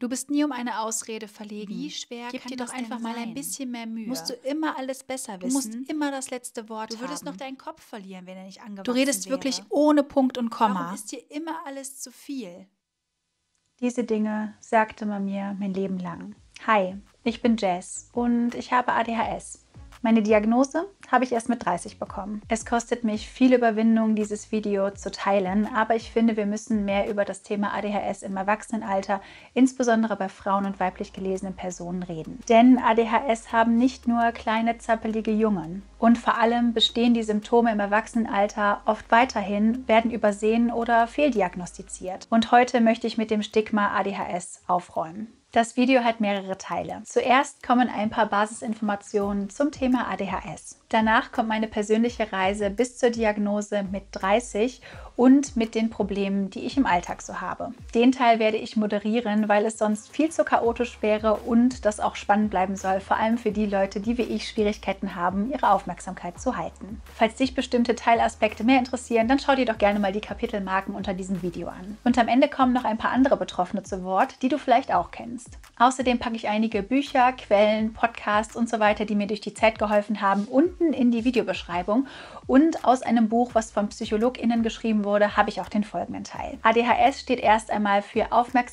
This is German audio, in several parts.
Du bist nie um eine Ausrede verlegen. Wie schwer Gib kann dir das doch einfach denn mal ein sein? bisschen mehr Mühe. Musst du immer alles besser Du musst wissen? immer das letzte Wort Du würdest noch haben. deinen Kopf verlieren, wenn er nicht angewachsen Du redest wäre. wirklich ohne Punkt und Warum Komma. ist dir immer alles zu viel? Diese Dinge sagte man mir mein Leben lang. Hi, ich bin Jess und ich habe ADHS. Meine Diagnose habe ich erst mit 30 bekommen. Es kostet mich viel Überwindung, dieses Video zu teilen, aber ich finde, wir müssen mehr über das Thema ADHS im Erwachsenenalter, insbesondere bei Frauen und weiblich gelesenen Personen, reden. Denn ADHS haben nicht nur kleine, zappelige Jungen. Und vor allem bestehen die Symptome im Erwachsenenalter oft weiterhin, werden übersehen oder fehldiagnostiziert. Und heute möchte ich mit dem Stigma ADHS aufräumen. Das Video hat mehrere Teile. Zuerst kommen ein paar Basisinformationen zum Thema ADHS. Danach kommt meine persönliche Reise bis zur Diagnose mit 30 und mit den Problemen, die ich im Alltag so habe. Den Teil werde ich moderieren, weil es sonst viel zu chaotisch wäre und das auch spannend bleiben soll, vor allem für die Leute, die wie ich Schwierigkeiten haben, ihre Aufmerksamkeit zu halten. Falls dich bestimmte Teilaspekte mehr interessieren, dann schau dir doch gerne mal die Kapitelmarken unter diesem Video an. Und am Ende kommen noch ein paar andere Betroffene zu Wort, die du vielleicht auch kennst. Außerdem packe ich einige Bücher, Quellen, Podcasts und so weiter, die mir durch die Zeit geholfen haben, unten in die Videobeschreibung. Und aus einem Buch, was von PsychologInnen geschrieben wurde, habe ich auch den folgenden Teil. ADHS steht erst einmal für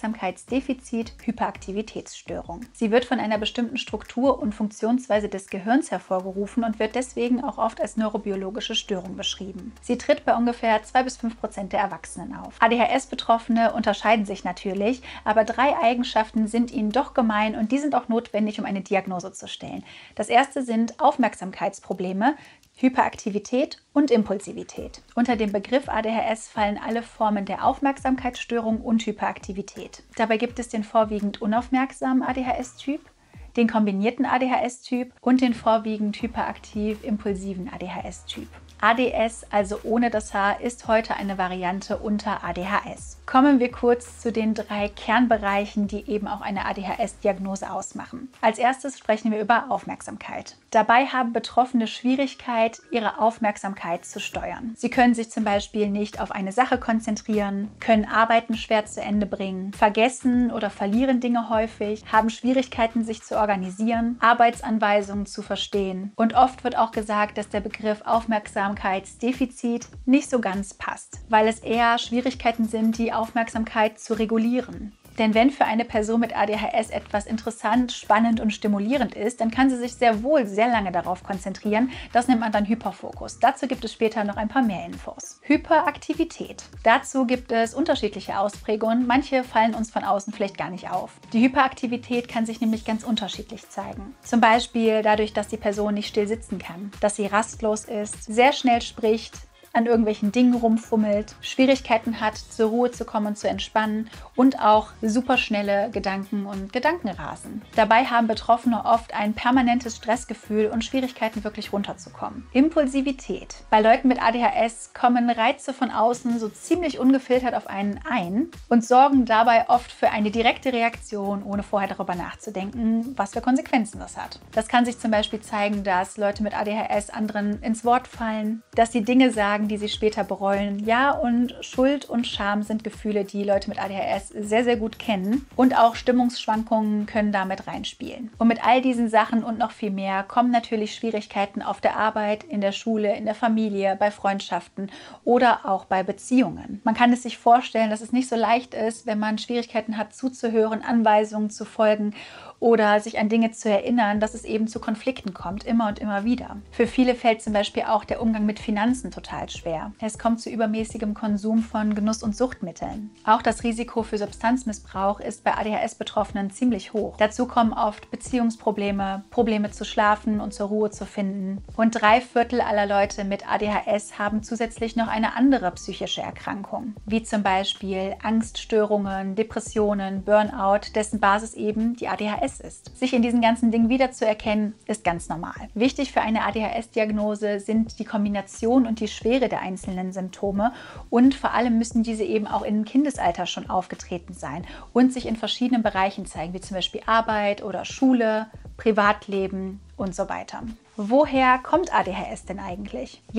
Aufmerksamkeitsdefizit-Hyperaktivitätsstörung. Sie wird von einer bestimmten Struktur und Funktionsweise des Gehirns hervorgerufen und wird deswegen auch oft als neurobiologische Störung beschrieben. Sie tritt bei ungefähr 2-5% der Erwachsenen auf. ADHS-Betroffene unterscheiden sich natürlich, aber 3 Eigenschaften sind ihnen doch gemein und die sind auch notwendig, um eine Diagnose zu stellen. Das erste sind Aufmerksamkeitsprobleme, Hyperaktivität und Impulsivität. Unter dem Begriff ADHS fallen alle Formen der Aufmerksamkeitsstörung und Hyperaktivität. Dabei gibt es den vorwiegend unaufmerksamen ADHS-Typ, den kombinierten ADHS-Typ und den vorwiegend hyperaktiv-impulsiven ADHS-Typ. ADS, also ohne das H, ist heute eine Variante unter ADHS. Kommen wir kurz zu den 3 Kernbereichen, die eben auch eine ADHS-Diagnose ausmachen. Als erstes sprechen wir über Aufmerksamkeit. Dabei haben Betroffene Schwierigkeit, ihre Aufmerksamkeit zu steuern. Sie können sich zum Beispiel nicht auf eine Sache konzentrieren, können Arbeiten schwer zu Ende bringen, vergessen oder verlieren Dinge häufig, haben Schwierigkeiten, sich zu organisieren, Arbeitsanweisungen zu verstehen. Und oft wird auch gesagt, dass der Begriff Aufmerksamkeitsdefizit nicht so ganz passt, weil es eher Schwierigkeiten sind, die Aufmerksamkeit zu regulieren. Denn wenn für eine Person mit ADHS etwas interessant, spannend und stimulierend ist, dann kann sie sich sehr wohl sehr lange darauf konzentrieren. Das nennt man dann Hyperfokus. Dazu gibt es später noch ein paar mehr Infos. Hyperaktivität. Dazu gibt es unterschiedliche Ausprägungen. Manche fallen uns von außen vielleicht gar nicht auf. Die Hyperaktivität kann sich nämlich ganz unterschiedlich zeigen. Zum Beispiel dadurch, dass die Person nicht still sitzen kann, dass sie rastlos ist, sehr schnell spricht, an irgendwelchen Dingen rumfummelt, Schwierigkeiten hat, zur Ruhe zu kommen und zu entspannen und auch superschnelle Gedanken und Gedankenrasen. Dabei haben Betroffene oft ein permanentes Stressgefühl und Schwierigkeiten, wirklich runterzukommen. Impulsivität. Bei Leuten mit ADHS kommen Reize von außen so ziemlich ungefiltert auf einen ein und sorgen dabei oft für eine direkte Reaktion, ohne vorher darüber nachzudenken, was für Konsequenzen das hat. Das kann sich zum Beispiel zeigen, dass Leute mit ADHS anderen ins Wort fallen, dass sie Dinge sagen, die sie später bereuen. Ja, und Schuld und Scham sind Gefühle, die Leute mit ADHS sehr, sehr gut kennen. Und auch Stimmungsschwankungen können damit reinspielen. Und mit all diesen Sachen und noch viel mehr kommen natürlich Schwierigkeiten auf der Arbeit, in der Schule, in der Familie, bei Freundschaften oder auch bei Beziehungen. Man kann es sich vorstellen, dass es nicht so leicht ist, wenn man Schwierigkeiten hat, zuzuhören, Anweisungen zu folgen oder sich an Dinge zu erinnern, dass es eben zu Konflikten kommt, immer und immer wieder. Für viele fällt zum Beispiel auch der Umgang mit Finanzen total schwer. Es kommt zu übermäßigem Konsum von Genuss- und Suchtmitteln. Auch das Risiko für Substanzmissbrauch ist bei ADHS-Betroffenen ziemlich hoch. Dazu kommen oft Beziehungsprobleme, Probleme zu schlafen und zur Ruhe zu finden. Und 3/4 aller Leute mit ADHS haben zusätzlich noch eine andere psychische Erkrankung, wie zum Beispiel Angststörungen, Depressionen, Burnout, dessen Basis eben die ADHS ist. Sich in diesen ganzen Dingen wiederzuerkennen, ist ganz normal. Wichtig für eine ADHS-Diagnose sind die Kombination und die Schwere der einzelnen Symptome und vor allem müssen diese eben auch im Kindesalter schon aufgetreten sein und sich in verschiedenen Bereichen zeigen, wie zum Beispiel Arbeit oder Schule, Privatleben und so weiter. Woher kommt ADHS denn eigentlich? Ja,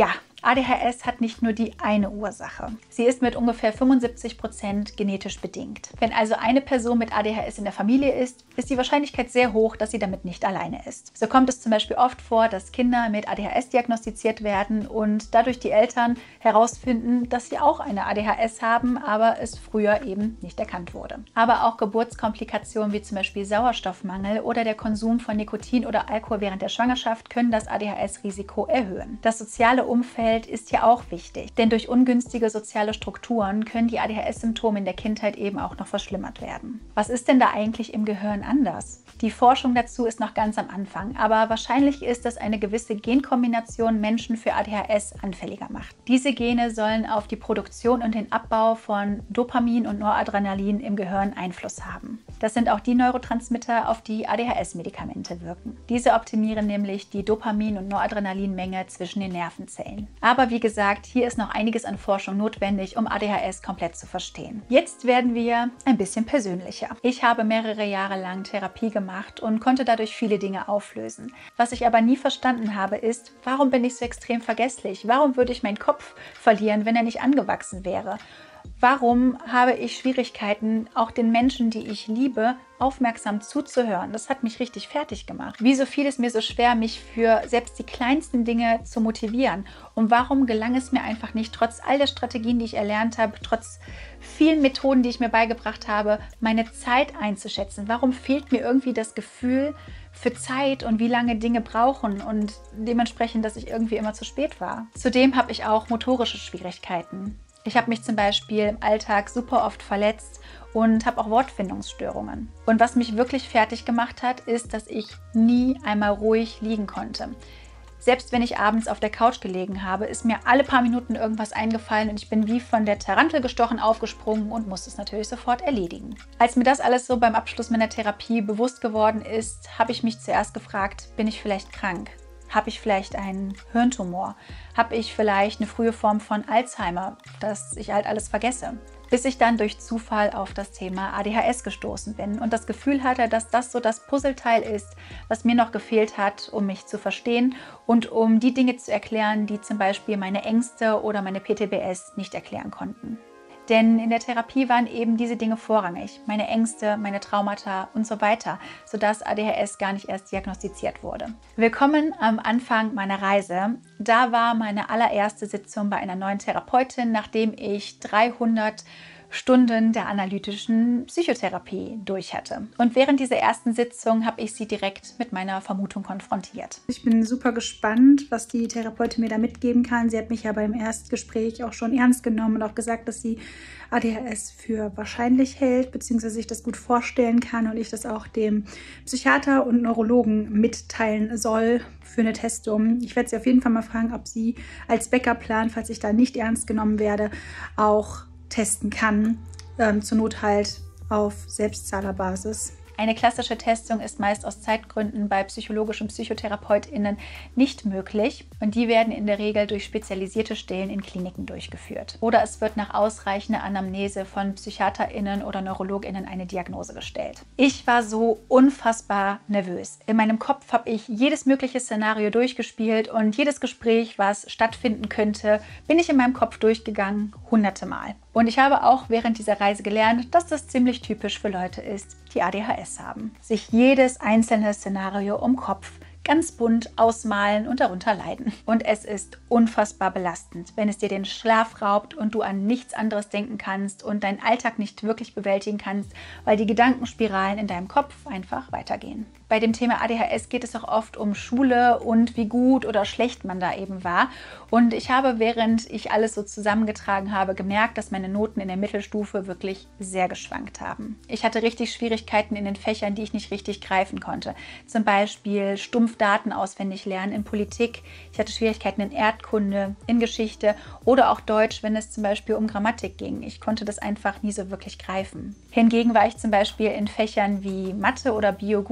ADHS hat nicht nur die eine Ursache. Sie ist mit ungefähr 75% genetisch bedingt. Wenn also eine Person mit ADHS in der Familie ist, ist die Wahrscheinlichkeit sehr hoch, dass sie damit nicht alleine ist. So kommt es zum Beispiel oft vor, dass Kinder mit ADHS diagnostiziert werden und dadurch die Eltern herausfinden, dass sie auch eine ADHS haben, aber es früher eben nicht erkannt wurde. Aber auch Geburtskomplikationen wie zum Beispiel Sauerstoffmangel oder der Konsum von Nikotin oder Alkohol während der Schwangerschaft können das ADHS-Risiko erhöhen. Das soziale Umfeld ist ja auch wichtig, denn durch ungünstige soziale Strukturen können die ADHS-Symptome in der Kindheit eben auch noch verschlimmert werden. Was ist denn da eigentlich im Gehirn anders? Die Forschung dazu ist noch ganz am Anfang, aber wahrscheinlich ist, dass eine gewisse Genkombination Menschen für ADHS anfälliger macht. Diese Gene sollen auf die Produktion und den Abbau von Dopamin und Noradrenalin im Gehirn Einfluss haben. Das sind auch die Neurotransmitter, auf die ADHS-Medikamente wirken. Diese optimieren nämlich die Dopamin- und Noradrenalinmenge zwischen den Nervenzellen. Aber wie gesagt, hier ist noch einiges an Forschung notwendig, um ADHS komplett zu verstehen. Jetzt werden wir ein bisschen persönlicher. Ich habe mehrere Jahre lang Therapie gemacht und konnte dadurch viele Dinge auflösen. Was ich aber nie verstanden habe, ist, warum bin ich so extrem vergesslich? Warum würde ich meinen Kopf verlieren, wenn er nicht angewachsen wäre? Warum habe ich Schwierigkeiten, auch den Menschen, die ich liebe, aufmerksam zuzuhören? Das hat mich richtig fertig gemacht. Wieso fiel es mir so schwer, mich für selbst die kleinsten Dinge zu motivieren? Und warum gelang es mir einfach nicht, trotz all der Strategien, die ich erlernt habe, trotz vielen Methoden, die ich mir beigebracht habe, meine Zeit einzuschätzen? Warum fehlt mir irgendwie das Gefühl für Zeit und wie lange Dinge brauchen und dementsprechend, dass ich irgendwie immer zu spät war? Zudem habe ich auch motorische Schwierigkeiten. Ich habe mich zum Beispiel im Alltag super oft verletzt und habe auch Wortfindungsstörungen. Und was mich wirklich fertig gemacht hat, ist, dass ich nie einmal ruhig liegen konnte. Selbst wenn ich abends auf der Couch gelegen habe, ist mir alle paar Minuten irgendwas eingefallen und ich bin wie von der Tarantel gestochen aufgesprungen und musste es natürlich sofort erledigen. Als mir das alles so beim Abschluss meiner Therapie bewusst geworden ist, habe ich mich zuerst gefragt, bin ich vielleicht krank? Habe ich vielleicht einen Hirntumor? Habe ich vielleicht eine frühe Form von Alzheimer, dass ich halt alles vergesse? Bis ich dann durch Zufall auf das Thema ADHS gestoßen bin und das Gefühl hatte, dass das so das Puzzleteil ist, was mir noch gefehlt hat, um mich zu verstehen und um die Dinge zu erklären, die zum Beispiel meine Ängste oder meine PTBS nicht erklären konnten. Denn in der Therapie waren eben diese Dinge vorrangig, meine Ängste, meine Traumata und so weiter, sodass ADHS gar nicht erst diagnostiziert wurde. Willkommen am Anfang meiner Reise. Da war meine allererste Sitzung bei einer neuen Therapeutin, nachdem ich 300 Stunden der analytischen Psychotherapie durch hatte. Und während dieser ersten Sitzung habe ich sie direkt mit meiner Vermutung konfrontiert. Ich bin super gespannt, was die Therapeutin mir da mitgeben kann. Sie hat mich ja beim Erstgespräch auch schon ernst genommen und auch gesagt, dass sie ADHS für wahrscheinlich hält, beziehungsweise sich das gut vorstellen kann und ich das auch dem Psychiater und Neurologen mitteilen soll für eine Testung. Ich werde sie auf jeden Fall mal fragen, ob sie als Backup-Plan, falls ich da nicht ernst genommen werde, auch testen kann, zur Not halt auf Selbstzahlerbasis. Eine klassische Testung ist meist aus Zeitgründen bei psychologischen PsychotherapeutInnen nicht möglich und die werden in der Regel durch spezialisierte Stellen in Kliniken durchgeführt. Oder es wird nach ausreichender Anamnese von PsychiaterInnen oder NeurologInnen eine Diagnose gestellt. Ich war so unfassbar nervös. In meinem Kopf habe ich jedes mögliche Szenario durchgespielt und jedes Gespräch, was stattfinden könnte, bin ich in meinem Kopf durchgegangen, hunderte Mal. Und ich habe auch während dieser Reise gelernt, dass das ziemlich typisch für Leute ist, die ADHS haben. Sich jedes einzelne Szenario im Kopf ganz bunt ausmalen und darunter leiden. Und es ist unfassbar belastend, wenn es dir den Schlaf raubt und du an nichts anderes denken kannst und deinen Alltag nicht wirklich bewältigen kannst, weil die Gedankenspiralen in deinem Kopf einfach weitergehen. Bei dem Thema ADHS geht es auch oft um Schule und wie gut oder schlecht man da eben war. Und ich habe, während ich alles so zusammengetragen habe, gemerkt, dass meine Noten in der Mittelstufe wirklich sehr geschwankt haben. Ich hatte richtig Schwierigkeiten in den Fächern, die ich nicht richtig greifen konnte. Zum Beispiel stumpf Daten auswendig lernen in Politik. Ich hatte Schwierigkeiten in Erdkunde, in Geschichte oder auch Deutsch, wenn es zum Beispiel um Grammatik ging. Ich konnte das einfach nie so wirklich greifen. Hingegen war ich zum Beispiel in Fächern wie Mathe oder Bio gut, weil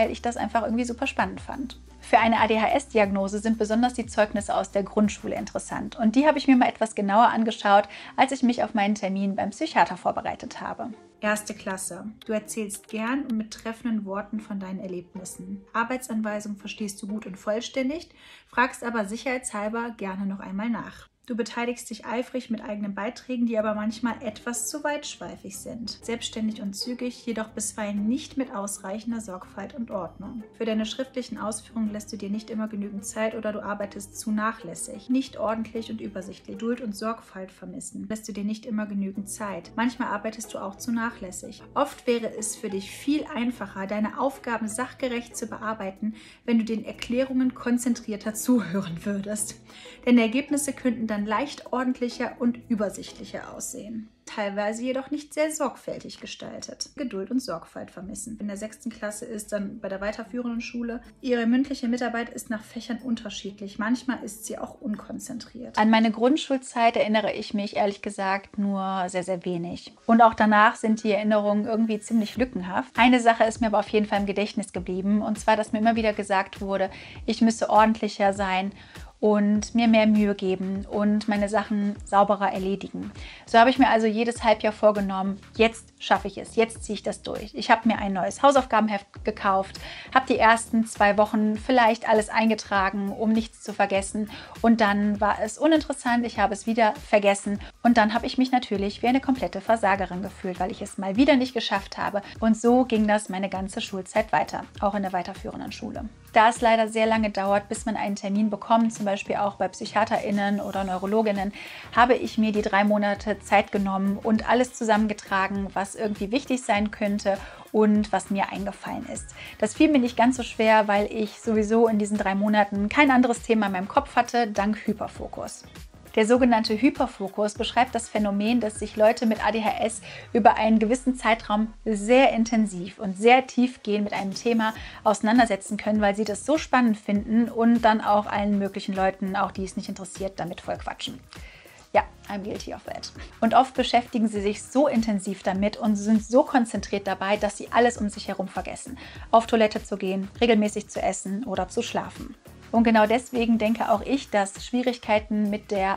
weil ich das einfach irgendwie super spannend fand. Für eine ADHS-Diagnose sind besonders die Zeugnisse aus der Grundschule interessant. Und die habe ich mir mal etwas genauer angeschaut, als ich mich auf meinen Termin beim Psychiater vorbereitet habe. 1. Klasse. Du erzählst gern und mit treffenden Worten von deinen Erlebnissen. Arbeitsanweisung verstehst du gut und vollständig, fragst aber sicherheitshalber gerne noch einmal nach. Du beteiligst dich eifrig mit eigenen Beiträgen, die aber manchmal etwas zu weitschweifig sind. Selbstständig und zügig, jedoch bisweilen nicht mit ausreichender Sorgfalt und Ordnung. Für deine schriftlichen Ausführungen lässt du dir nicht immer genügend Zeit oder du arbeitest zu nachlässig. Nicht ordentlich und übersichtlich. Geduld und Sorgfalt vermissen. Lässt du dir nicht immer genügend Zeit. Manchmal arbeitest du auch zu nachlässig. Oft wäre es für dich viel einfacher, deine Aufgaben sachgerecht zu bearbeiten, wenn du den Erklärungen konzentrierter zuhören würdest. Deine Ergebnisse könnten dann leicht ordentlicher und übersichtlicher aussehen. Teilweise jedoch nicht sehr sorgfältig gestaltet. Geduld und Sorgfalt vermissen. In der 6. Klasse ist dann bei der weiterführenden Schule. Ihre mündliche Mitarbeit ist nach Fächern unterschiedlich. Manchmal ist sie auch unkonzentriert. An meine Grundschulzeit erinnere ich mich ehrlich gesagt nur sehr, sehr wenig. Und auch danach sind die Erinnerungen irgendwie ziemlich lückenhaft. Eine Sache ist mir aber auf jeden Fall im Gedächtnis geblieben. Und zwar, dass mir immer wieder gesagt wurde, ich müsse ordentlicher sein und mir mehr Mühe geben und meine Sachen sauberer erledigen. So habe ich mir also jedes Halbjahr vorgenommen, jetzt schaffe ich es, jetzt ziehe ich das durch. Ich habe mir ein neues Hausaufgabenheft gekauft, habe die ersten 2 Wochen vielleicht alles eingetragen, um nichts zu vergessen, und dann war es uninteressant, ich habe es wieder vergessen und dann habe ich mich natürlich wie eine komplette Versagerin gefühlt, weil ich es mal wieder nicht geschafft habe, und so ging das meine ganze Schulzeit weiter, auch in der weiterführenden Schule. Da es leider sehr lange dauert, bis man einen Termin bekommt, zum Beispiel auch bei PsychiaterInnen oder Neurologinnen, habe ich mir die 3 Monate Zeit genommen und alles zusammengetragen, was irgendwie wichtig sein könnte und was mir eingefallen ist. Das fiel mir nicht ganz so schwer, weil ich sowieso in diesen 3 Monaten kein anderes Thema in meinem Kopf hatte, dank Hyperfokus. Der sogenannte Hyperfokus beschreibt das Phänomen, dass sich Leute mit ADHS über einen gewissen Zeitraum sehr intensiv und sehr tiefgehend mit einem Thema auseinandersetzen können, weil sie das so spannend finden und dann auch allen möglichen Leuten, auch die es nicht interessiert, damit voll quatschen. Ja, I'm guilty of that. Und oft beschäftigen sie sich so intensiv damit und sind so konzentriert dabei, dass sie alles um sich herum vergessen. Auf Toilette zu gehen, regelmäßig zu essen oder zu schlafen. Und genau deswegen denke auch ich, dass Schwierigkeiten mit der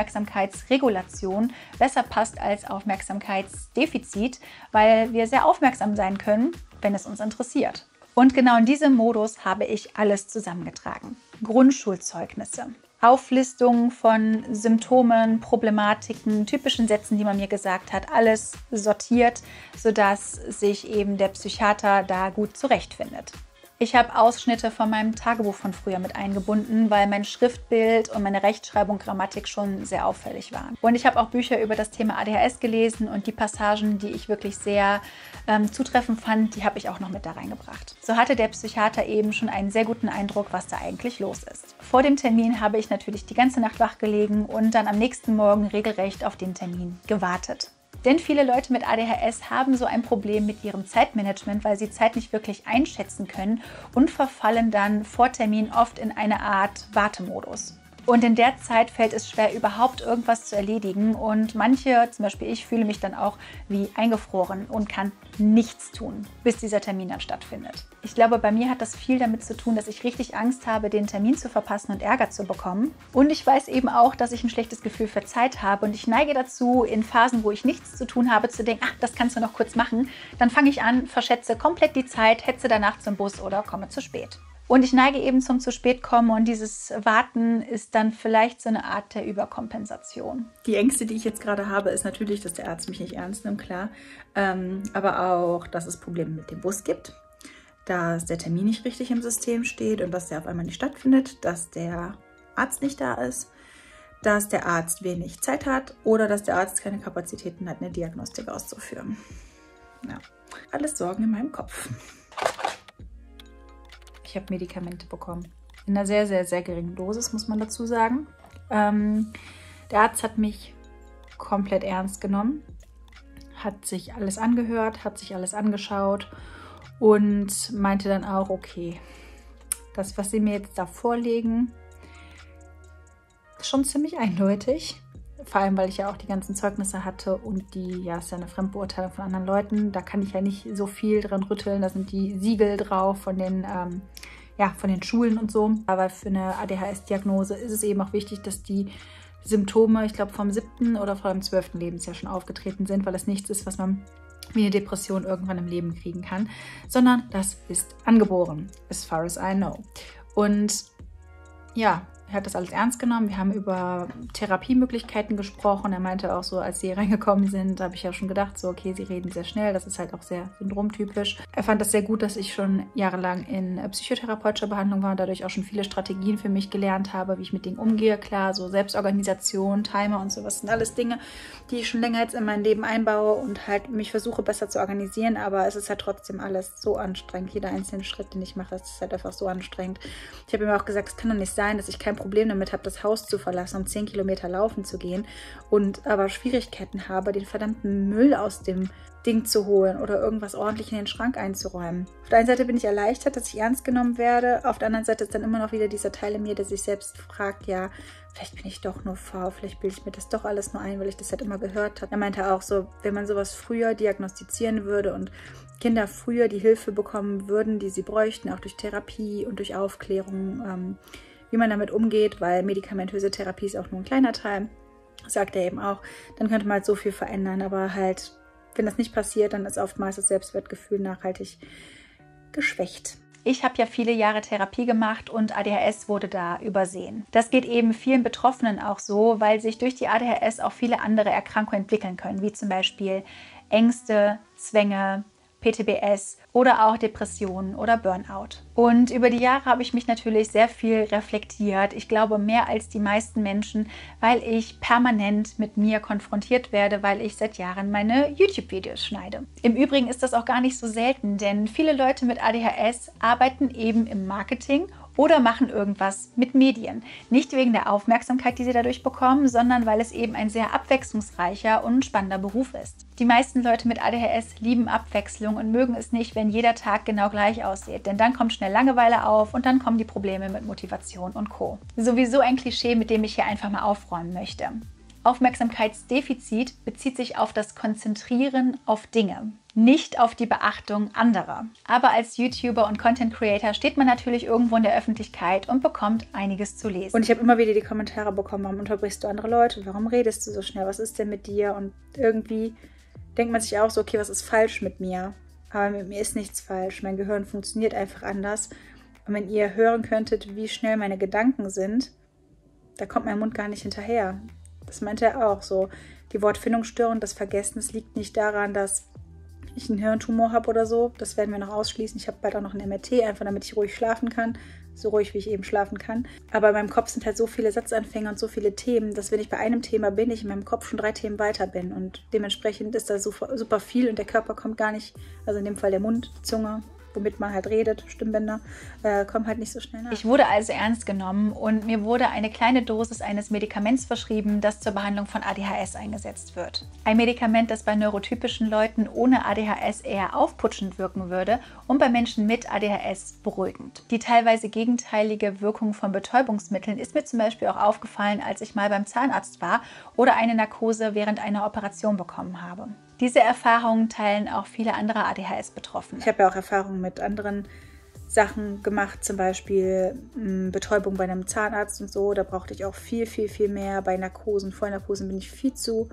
Aufmerksamkeitsregulation besser passt als Aufmerksamkeitsdefizit, weil wir sehr aufmerksam sein können, wenn es uns interessiert. Und genau in diesem Modus habe ich alles zusammengetragen. Grundschulzeugnisse, Auflistungen von Symptomen, Problematiken, typischen Sätzen, die man mir gesagt hat, alles sortiert, sodass sich eben der Psychiater da gut zurechtfindet. Ich habe Ausschnitte von meinem Tagebuch von früher mit eingebunden, weil mein Schriftbild und meine Rechtschreibung, Grammatik schon sehr auffällig waren. Und ich habe auch Bücher über das Thema ADHS gelesen und die Passagen, die ich wirklich sehr zutreffend fand, die habe ich auch noch mit da reingebracht. So hatte der Psychiater eben schon einen sehr guten Eindruck, was da eigentlich los ist. Vor dem Termin habe ich natürlich die ganze Nacht wach gelegen und dann am nächsten Morgen regelrecht auf den Termin gewartet. Denn viele Leute mit ADHS haben so ein Problem mit ihrem Zeitmanagement, weil sie Zeit nicht wirklich einschätzen können und verfallen dann vor Termin oft in eine Art Wartemodus. Und in der Zeit fällt es schwer, überhaupt irgendwas zu erledigen. Und manche, zum Beispiel ich, fühle mich dann auch wie eingefroren und kann nichts tun, bis dieser Termin dann stattfindet. Ich glaube, bei mir hat das viel damit zu tun, dass ich richtig Angst habe, den Termin zu verpassen und Ärger zu bekommen. Und ich weiß eben auch, dass ich ein schlechtes Gefühl für Zeit habe. Und ich neige dazu, in Phasen, wo ich nichts zu tun habe, zu denken, ach, das kannst du noch kurz machen. Dann fange ich an, verschätze komplett die Zeit, hetze danach zum Bus oder komme zu spät. Und ich neige eben zum zu spät kommen und dieses Warten ist dann vielleicht so eine Art der Überkompensation. Die Ängste, die ich jetzt gerade habe, ist natürlich, dass der Arzt mich nicht ernst nimmt, klar. Aber auch, dass es Probleme mit dem Bus gibt, dass der Termin nicht richtig im System steht und dass der auf einmal nicht stattfindet, dass der Arzt nicht da ist, dass der Arzt wenig Zeit hat oder dass der Arzt keine Kapazitäten hat, eine Diagnostik auszuführen. Ja, alles Sorgen in meinem Kopf. Ich habe Medikamente bekommen. In einer sehr, sehr, sehr geringen Dosis, muss man dazu sagen. Der Arzt hat mich komplett ernst genommen, hat sich alles angehört, hat sich alles angeschaut und meinte dann auch, okay, das, was Sie mir jetzt da vorlegen, ist schon ziemlich eindeutig. Vor allem, weil ich ja auch die ganzen Zeugnisse hatte und die, ja, ist ja eine Fremdbeurteilung von anderen Leuten. Da kann ich ja nicht so viel dran rütteln. Da sind die Siegel drauf von den, von den Schulen und so. Aber für eine ADHS-Diagnose ist es eben auch wichtig, dass die Symptome, ich glaube, vom 7. oder vom 12. Lebensjahr schon aufgetreten sind, weil es nichts ist, was man wie eine Depression irgendwann im Leben kriegen kann, sondern das ist angeboren, as far as I know. Und ja, er hat das alles ernst genommen. Wir haben über Therapiemöglichkeiten gesprochen. Er meinte auch so, als sie reingekommen sind, habe ich ja schon gedacht, so okay, sie reden sehr schnell. Das ist halt auch sehr syndromtypisch. Er fand das sehr gut, dass ich schon jahrelang in psychotherapeutischer Behandlung war und dadurch auch schon viele Strategien für mich gelernt habe, wie ich mit Dingen umgehe. Klar, so Selbstorganisation, Timer und sowas sind alles Dinge, die ich schon länger jetzt in mein Leben einbaue und halt mich versuche besser zu organisieren. Aber es ist halt trotzdem alles so anstrengend. Jeder einzelne Schritt, den ich mache, das ist halt einfach so anstrengend. Ich habe ihm auch gesagt, es kann doch nicht sein, dass ich kein Problem damit habe, das Haus zu verlassen, um 10 Kilometer laufen zu gehen und aber Schwierigkeiten habe, den verdammten Müll aus dem Ding zu holen oder irgendwas ordentlich in den Schrank einzuräumen. Auf der einen Seite bin ich erleichtert, dass ich ernst genommen werde. Auf der anderen Seite ist dann immer noch wieder dieser Teil in mir, der sich selbst fragt, ja, vielleicht bin ich doch nur faul, vielleicht bilde ich mir das doch alles nur ein, weil ich das halt immer gehört habe. Er meinte auch so, wenn man sowas früher diagnostizieren würde und Kinder früher die Hilfe bekommen würden, die sie bräuchten, auch durch Therapie und durch Aufklärung, wie man damit umgeht, weil medikamentöse Therapie ist auch nur ein kleiner Teil, sagt er eben auch, dann könnte man halt so viel verändern, aber halt, wenn das nicht passiert, dann ist oftmals das Selbstwertgefühl nachhaltig geschwächt. Ich habe ja viele Jahre Therapie gemacht und ADHS wurde da übersehen. Das geht eben vielen Betroffenen auch so, weil sich durch die ADHS auch viele andere Erkrankungen entwickeln können, wie zum Beispiel Ängste, Zwänge, PTBS oder auch Depressionen oder Burnout. Und über die Jahre habe ich mich natürlich sehr viel reflektiert. Ich glaube, mehr als die meisten Menschen, weil ich permanent mit mir konfrontiert werde, weil ich seit Jahren meine YouTube-Videos schneide. Im Übrigen ist das auch gar nicht so selten, denn viele Leute mit ADHS arbeiten eben im Marketing oder machen irgendwas mit Medien. Nicht wegen der Aufmerksamkeit, die sie dadurch bekommen, sondern weil es eben ein sehr abwechslungsreicher und spannender Beruf ist. Die meisten Leute mit ADHS lieben Abwechslung und mögen es nicht, wenn jeder Tag genau gleich aussieht. Denn dann kommt schnell Langeweile auf und dann kommen die Probleme mit Motivation und Co. Sowieso ein Klischee, mit dem ich hier einfach mal aufräumen möchte. Aufmerksamkeitsdefizit bezieht sich auf das Konzentrieren auf Dinge, nicht auf die Beachtung anderer. Aber als YouTuber und Content Creator steht man natürlich irgendwo in der Öffentlichkeit und bekommt einiges zu lesen. Und ich habe immer wieder die Kommentare bekommen, warum unterbrichst du andere Leute, warum redest du so schnell, was ist denn mit dir? Und irgendwie denkt man sich auch so, okay, was ist falsch mit mir? Aber mit mir ist nichts falsch, mein Gehirn funktioniert einfach anders. Und wenn ihr hören könntet, wie schnell meine Gedanken sind, da kommt mein Mund gar nicht hinterher. Das meinte er auch so. Die Wortfindungsstörung, das Vergessen, es liegt nicht daran, dass ich einen Hirntumor habe oder so. Das werden wir noch ausschließen. Ich habe bald auch noch ein MRT, einfach damit ich ruhig schlafen kann. So ruhig, wie ich eben schlafen kann. Aber in meinem Kopf sind halt so viele Satzanfänge und so viele Themen, dass wenn ich bei einem Thema bin, ich in meinem Kopf schon 3 Themen weiter bin. Und dementsprechend ist da super viel und der Körper kommt gar nicht, also in dem Fall der Mund, die Zunge, womit man halt redet, Stimmbänder, kommen halt nicht so schnell nach. Ich wurde also ernst genommen und mir wurde eine kleine Dosis eines Medikaments verschrieben, das zur Behandlung von ADHS eingesetzt wird. Ein Medikament, das bei neurotypischen Leuten ohne ADHS eher aufputschend wirken würde und bei Menschen mit ADHS beruhigend. Die teilweise gegenteilige Wirkung von Betäubungsmitteln ist mir zum Beispiel auch aufgefallen, als ich mal beim Zahnarzt war oder eine Narkose während einer Operation bekommen habe. Diese Erfahrungen teilen auch viele andere ADHS-Betroffene. Ich habe ja auch Erfahrungen mit anderen Sachen gemacht, zum Beispiel Betäubung bei einem Zahnarzt und so. Da brauchte ich auch viel mehr. Bei Narkosen, Vollnarkosen bin ich viel zu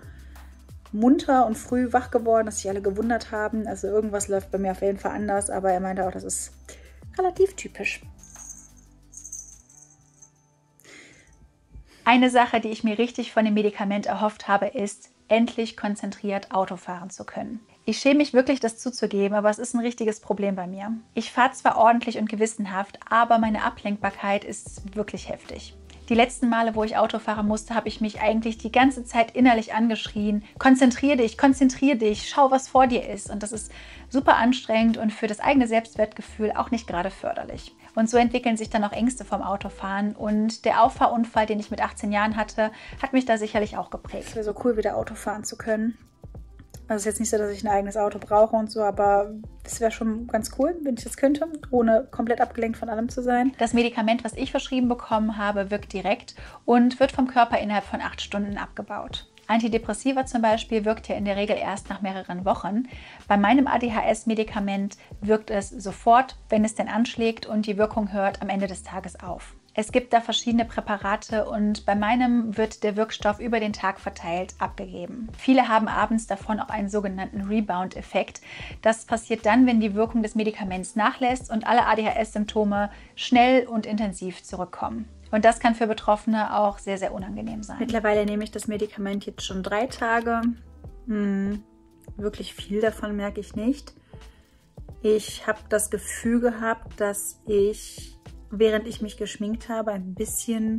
munter und früh wach geworden, dass sich alle gewundert haben. Also irgendwas läuft bei mir auf jeden Fall anders, aber er meinte auch, das ist relativ typisch. Eine Sache, die ich mir richtig von dem Medikament erhofft habe, ist, endlich konzentriert Auto fahren zu können. Ich schäme mich wirklich, das zuzugeben, aber es ist ein richtiges Problem bei mir. Ich fahre zwar ordentlich und gewissenhaft, aber meine Ablenkbarkeit ist wirklich heftig. Die letzten Male, wo ich Auto fahren musste, habe ich mich eigentlich die ganze Zeit innerlich angeschrien. Konzentrier dich, schau, was vor dir ist. Und das ist super anstrengend und für das eigene Selbstwertgefühl auch nicht gerade förderlich. Und so entwickeln sich dann auch Ängste vom Autofahren. Und der Auffahrunfall, den ich mit 18 Jahren hatte, hat mich da sicherlich auch geprägt. Es wäre so cool, wieder Auto fahren zu können. Also es ist jetzt nicht so, dass ich ein eigenes Auto brauche und so, aber das wäre schon ganz cool, wenn ich das könnte, ohne komplett abgelenkt von allem zu sein. Das Medikament, was ich verschrieben bekommen habe, wirkt direkt und wird vom Körper innerhalb von 8 Stunden abgebaut. Antidepressiva zum Beispiel wirkt ja in der Regel erst nach mehreren Wochen. Bei meinem ADHS-Medikament wirkt es sofort, wenn es denn anschlägt, und die Wirkung hört am Ende des Tages auf. Es gibt da verschiedene Präparate und bei meinem wird der Wirkstoff über den Tag verteilt abgegeben. Viele haben abends davon auch einen sogenannten Rebound-Effekt. Das passiert dann, wenn die Wirkung des Medikaments nachlässt und alle ADHS-Symptome schnell und intensiv zurückkommen. Und das kann für Betroffene auch sehr, sehr unangenehm sein. Mittlerweile nehme ich das Medikament jetzt schon 3 Tage. Wirklich viel davon merke ich nicht. Ich habe das Gefühl gehabt, dass ich, während ich mich geschminkt habe, ein bisschen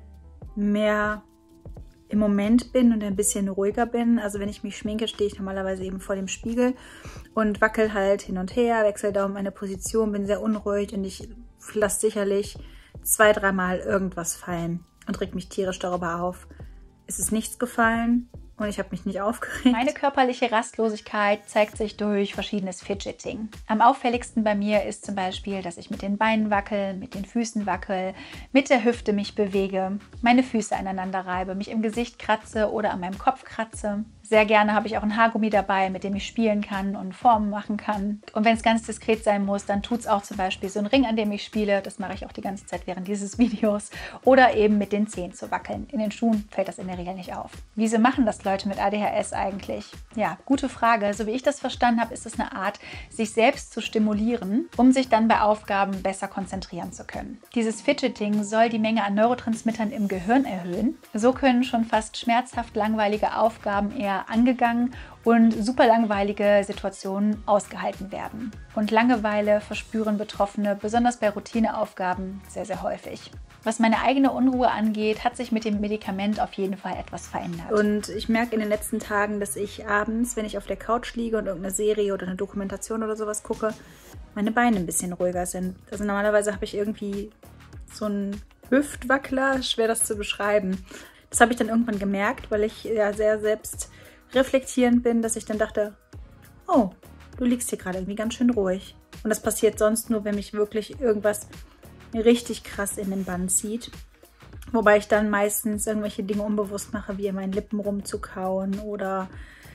mehr im Moment bin und ein bisschen ruhiger bin. Also wenn ich mich schminke, stehe ich normalerweise eben vor dem Spiegel und wackel halt hin und her, wechsle da um meine Position, bin sehr unruhig und ich lasse sicherlich 2-3 Mal irgendwas fallen und reg mich tierisch darüber auf. Es ist nichts gefallen und ich habe mich nicht aufgeregt. Meine körperliche Rastlosigkeit zeigt sich durch verschiedenes Fidgeting. Am auffälligsten bei mir ist zum Beispiel, dass ich mit den Beinen wackel, mit den Füßen wackel, mit der Hüfte mich bewege, meine Füße aneinander reibe, mich im Gesicht kratze oder an meinem Kopf kratze. Sehr gerne habe ich auch ein Haargummi dabei, mit dem ich spielen kann und Formen machen kann. Und wenn es ganz diskret sein muss, dann tut es auch zum Beispiel so ein Ring, an dem ich spiele. Das mache ich auch die ganze Zeit während dieses Videos. Oder eben mit den Zehen zu wackeln. In den Schuhen fällt das in der Regel nicht auf. Wieso machen das Leute mit ADHS eigentlich? Ja, gute Frage. So wie ich das verstanden habe, ist es eine Art, sich selbst zu stimulieren, um sich dann bei Aufgaben besser konzentrieren zu können. Dieses Fidgeting soll die Menge an Neurotransmittern im Gehirn erhöhen. So können schon fast schmerzhaft langweilige Aufgaben eher angegangen und super langweilige Situationen ausgehalten werden. Und Langeweile verspüren Betroffene, besonders bei Routineaufgaben, sehr, sehr häufig. Was meine eigene Unruhe angeht, hat sich mit dem Medikament auf jeden Fall etwas verändert. Und ich merke in den letzten Tagen, dass ich abends, wenn ich auf der Couch liege und irgendeine Serie oder eine Dokumentation oder sowas gucke, meine Beine ein bisschen ruhiger sind. Also normalerweise habe ich irgendwie so einen Hüftwackler, schwer das zu beschreiben. Das habe ich dann irgendwann gemerkt, weil ich ja sehr selbst reflektierend bin, dass ich dann dachte, oh, du liegst hier gerade irgendwie ganz schön ruhig. Und das passiert sonst nur, wenn mich wirklich irgendwas richtig krass in den Bann zieht. Wobei ich dann meistens irgendwelche Dinge unbewusst mache, wie in meinen Lippen rumzukauen oder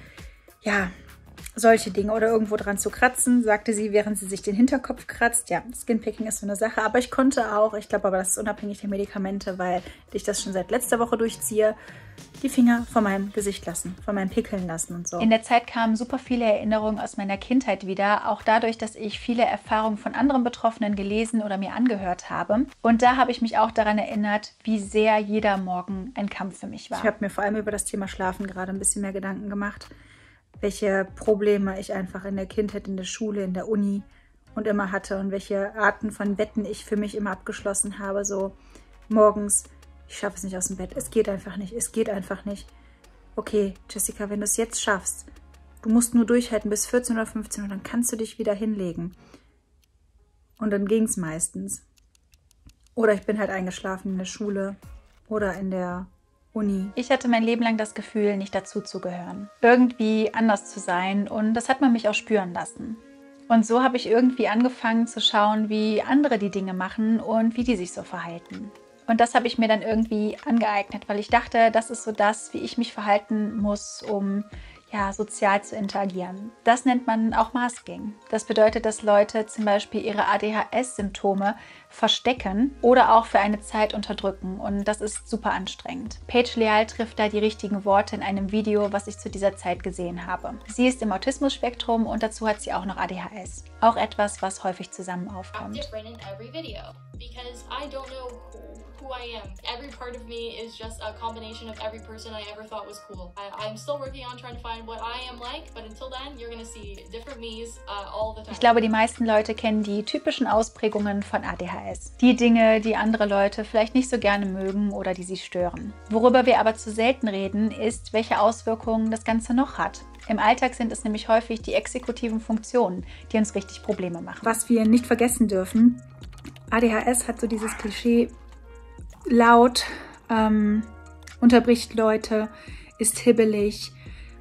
ja, solche Dinge oder irgendwo dran zu kratzen, sagte sie, während sie sich den Hinterkopf kratzt. Ja, Skinpicking ist so eine Sache, aber ich konnte auch, ich glaube aber, das ist unabhängig der Medikamente, weil ich das schon seit letzter Woche durchziehe, die Finger von meinem Gesicht lassen, von meinen Pickeln lassen und so. In der Zeit kamen super viele Erinnerungen aus meiner Kindheit wieder, auch dadurch, dass ich viele Erfahrungen von anderen Betroffenen gelesen oder mir angehört habe. Und da habe ich mich auch daran erinnert, wie sehr jeder Morgen ein Kampf für mich war. Ich habe mir vor allem über das Thema Schlafen gerade ein bisschen mehr Gedanken gemacht, welche Probleme ich einfach in der Kindheit, in der Schule, in der Uni und immer hatte und welche Arten von Wetten ich für mich immer abgeschlossen habe. So morgens, ich schaffe es nicht aus dem Bett, es geht einfach nicht, es geht einfach nicht. Okay, Jessica, wenn du es jetzt schaffst, du musst nur durchhalten bis 14 oder 15 und dann kannst du dich wieder hinlegen. Und dann ging es meistens. Oder ich bin halt eingeschlafen in der Schule oder in der Uni. Ich hatte mein Leben lang das Gefühl, nicht dazu zu gehören. Irgendwie anders zu sein, und das hat man mich auch spüren lassen. Und so habe ich irgendwie angefangen zu schauen, wie andere die Dinge machen und wie die sich so verhalten. Und das habe ich mir dann irgendwie angeeignet, weil ich dachte, das ist so das, wie ich mich verhalten muss, um ja, sozial zu interagieren. Das nennt man auch Masking. Das bedeutet, dass Leute zum Beispiel ihre ADHS-Symptome verstecken oder auch für eine Zeit unterdrücken, und das ist super anstrengend. Paige Leal trifft da die richtigen Worte in einem Video, was ich zu dieser Zeit gesehen habe. Sie ist im Autismus-Spektrum und dazu hat sie auch noch ADHS. Auch etwas, was häufig zusammen aufkommt. Who I am. Every part of me is just a combination of every person I ever thought was cool. I'm still working on trying to find what I am like, but until then, you're gonna see different me's all the time. Ich glaube, die meisten Leute kennen die typischen Ausprägungen von ADHS. Die Dinge, die andere Leute vielleicht nicht so gerne mögen oder die sie stören. Worüber wir aber zu selten reden, ist, welche Auswirkungen das Ganze noch hat. Im Alltag sind es nämlich häufig die exekutiven Funktionen, die uns richtig Probleme machen. Was wir nicht vergessen dürfen, ADHS hat so dieses Klischee, laut, unterbricht Leute, ist hibbelig,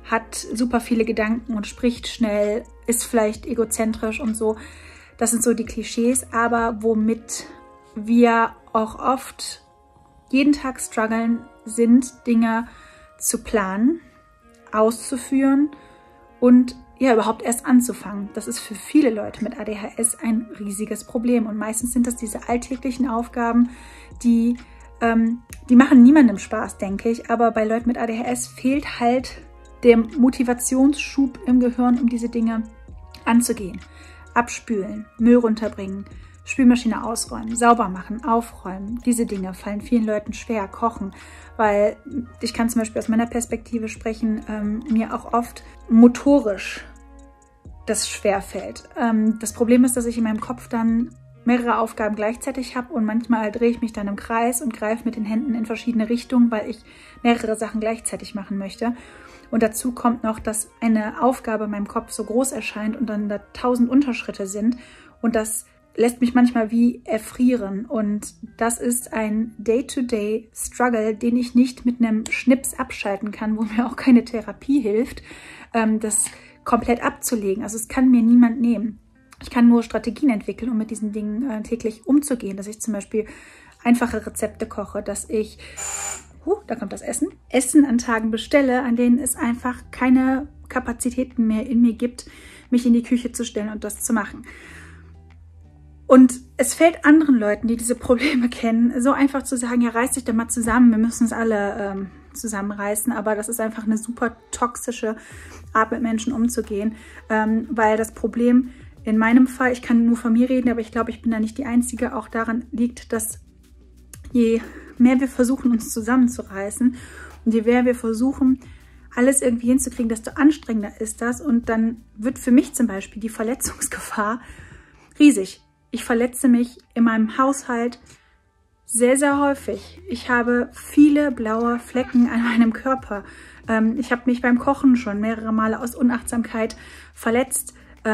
hat super viele Gedanken und spricht schnell, ist vielleicht egozentrisch und so. Das sind so die Klischees, aber womit wir auch oft jeden Tag strugglen, sind Dinge zu planen, auszuführen und ja, überhaupt erst anzufangen. Das ist für viele Leute mit ADHS ein riesiges Problem. Und meistens sind das diese alltäglichen Aufgaben, die machen niemandem Spaß, denke ich. Aber bei Leuten mit ADHS fehlt halt der Motivationsschub im Gehirn, um diese Dinge anzugehen. Abspülen, Müll runterbringen, Spülmaschine ausräumen, sauber machen, aufräumen. Diese Dinge fallen vielen Leuten schwer. Kochen, weil ich kann zum Beispiel aus meiner Perspektive sprechen, mir auch oft motorisch das schwerfällt. Das Problem ist, dass ich in meinem Kopf dann mehrere Aufgaben gleichzeitig habe und manchmal drehe ich mich dann im Kreis und greife mit den Händen in verschiedene Richtungen, weil ich mehrere Sachen gleichzeitig machen möchte. Und dazu kommt noch, dass eine Aufgabe in meinem Kopf so groß erscheint und dann da 1000 Unterschritte sind und das lässt mich manchmal wie erfrieren. Und das ist ein Day-to-Day-Struggle, den ich nicht mit einem Schnips abschalten kann, wo mir auch keine Therapie hilft, das komplett abzulegen. Also es kann mir niemand nehmen. Ich kann nur Strategien entwickeln, um mit diesen Dingen täglich umzugehen. Dass ich zum Beispiel einfache Rezepte koche, dass ich, da kommt das Essen an Tagen bestelle, an denen es einfach keine Kapazitäten mehr in mir gibt, mich in die Küche zu stellen und das zu machen. Und es fällt anderen Leuten, die diese Probleme kennen, so einfach zu sagen, ja, reiß dich doch mal zusammen, wir müssen uns alle zusammenreißen. Aber das ist einfach eine super toxische Art, mit Menschen umzugehen, weil das Problem in meinem Fall, ich kann nur von mir reden, aber ich glaube, ich bin da nicht die Einzige, auch daran liegt, dass je mehr wir versuchen, uns zusammenzureißen und je mehr wir versuchen, alles irgendwie hinzukriegen, desto anstrengender ist das. Und dann wird für mich zum Beispiel die Verletzungsgefahr riesig. Ich verletze mich in meinem Haushalt sehr, sehr häufig. Ich habe viele blaue Flecken an meinem Körper. Ich habe mich beim Kochen schon mehrere Male aus Unachtsamkeit verletzt.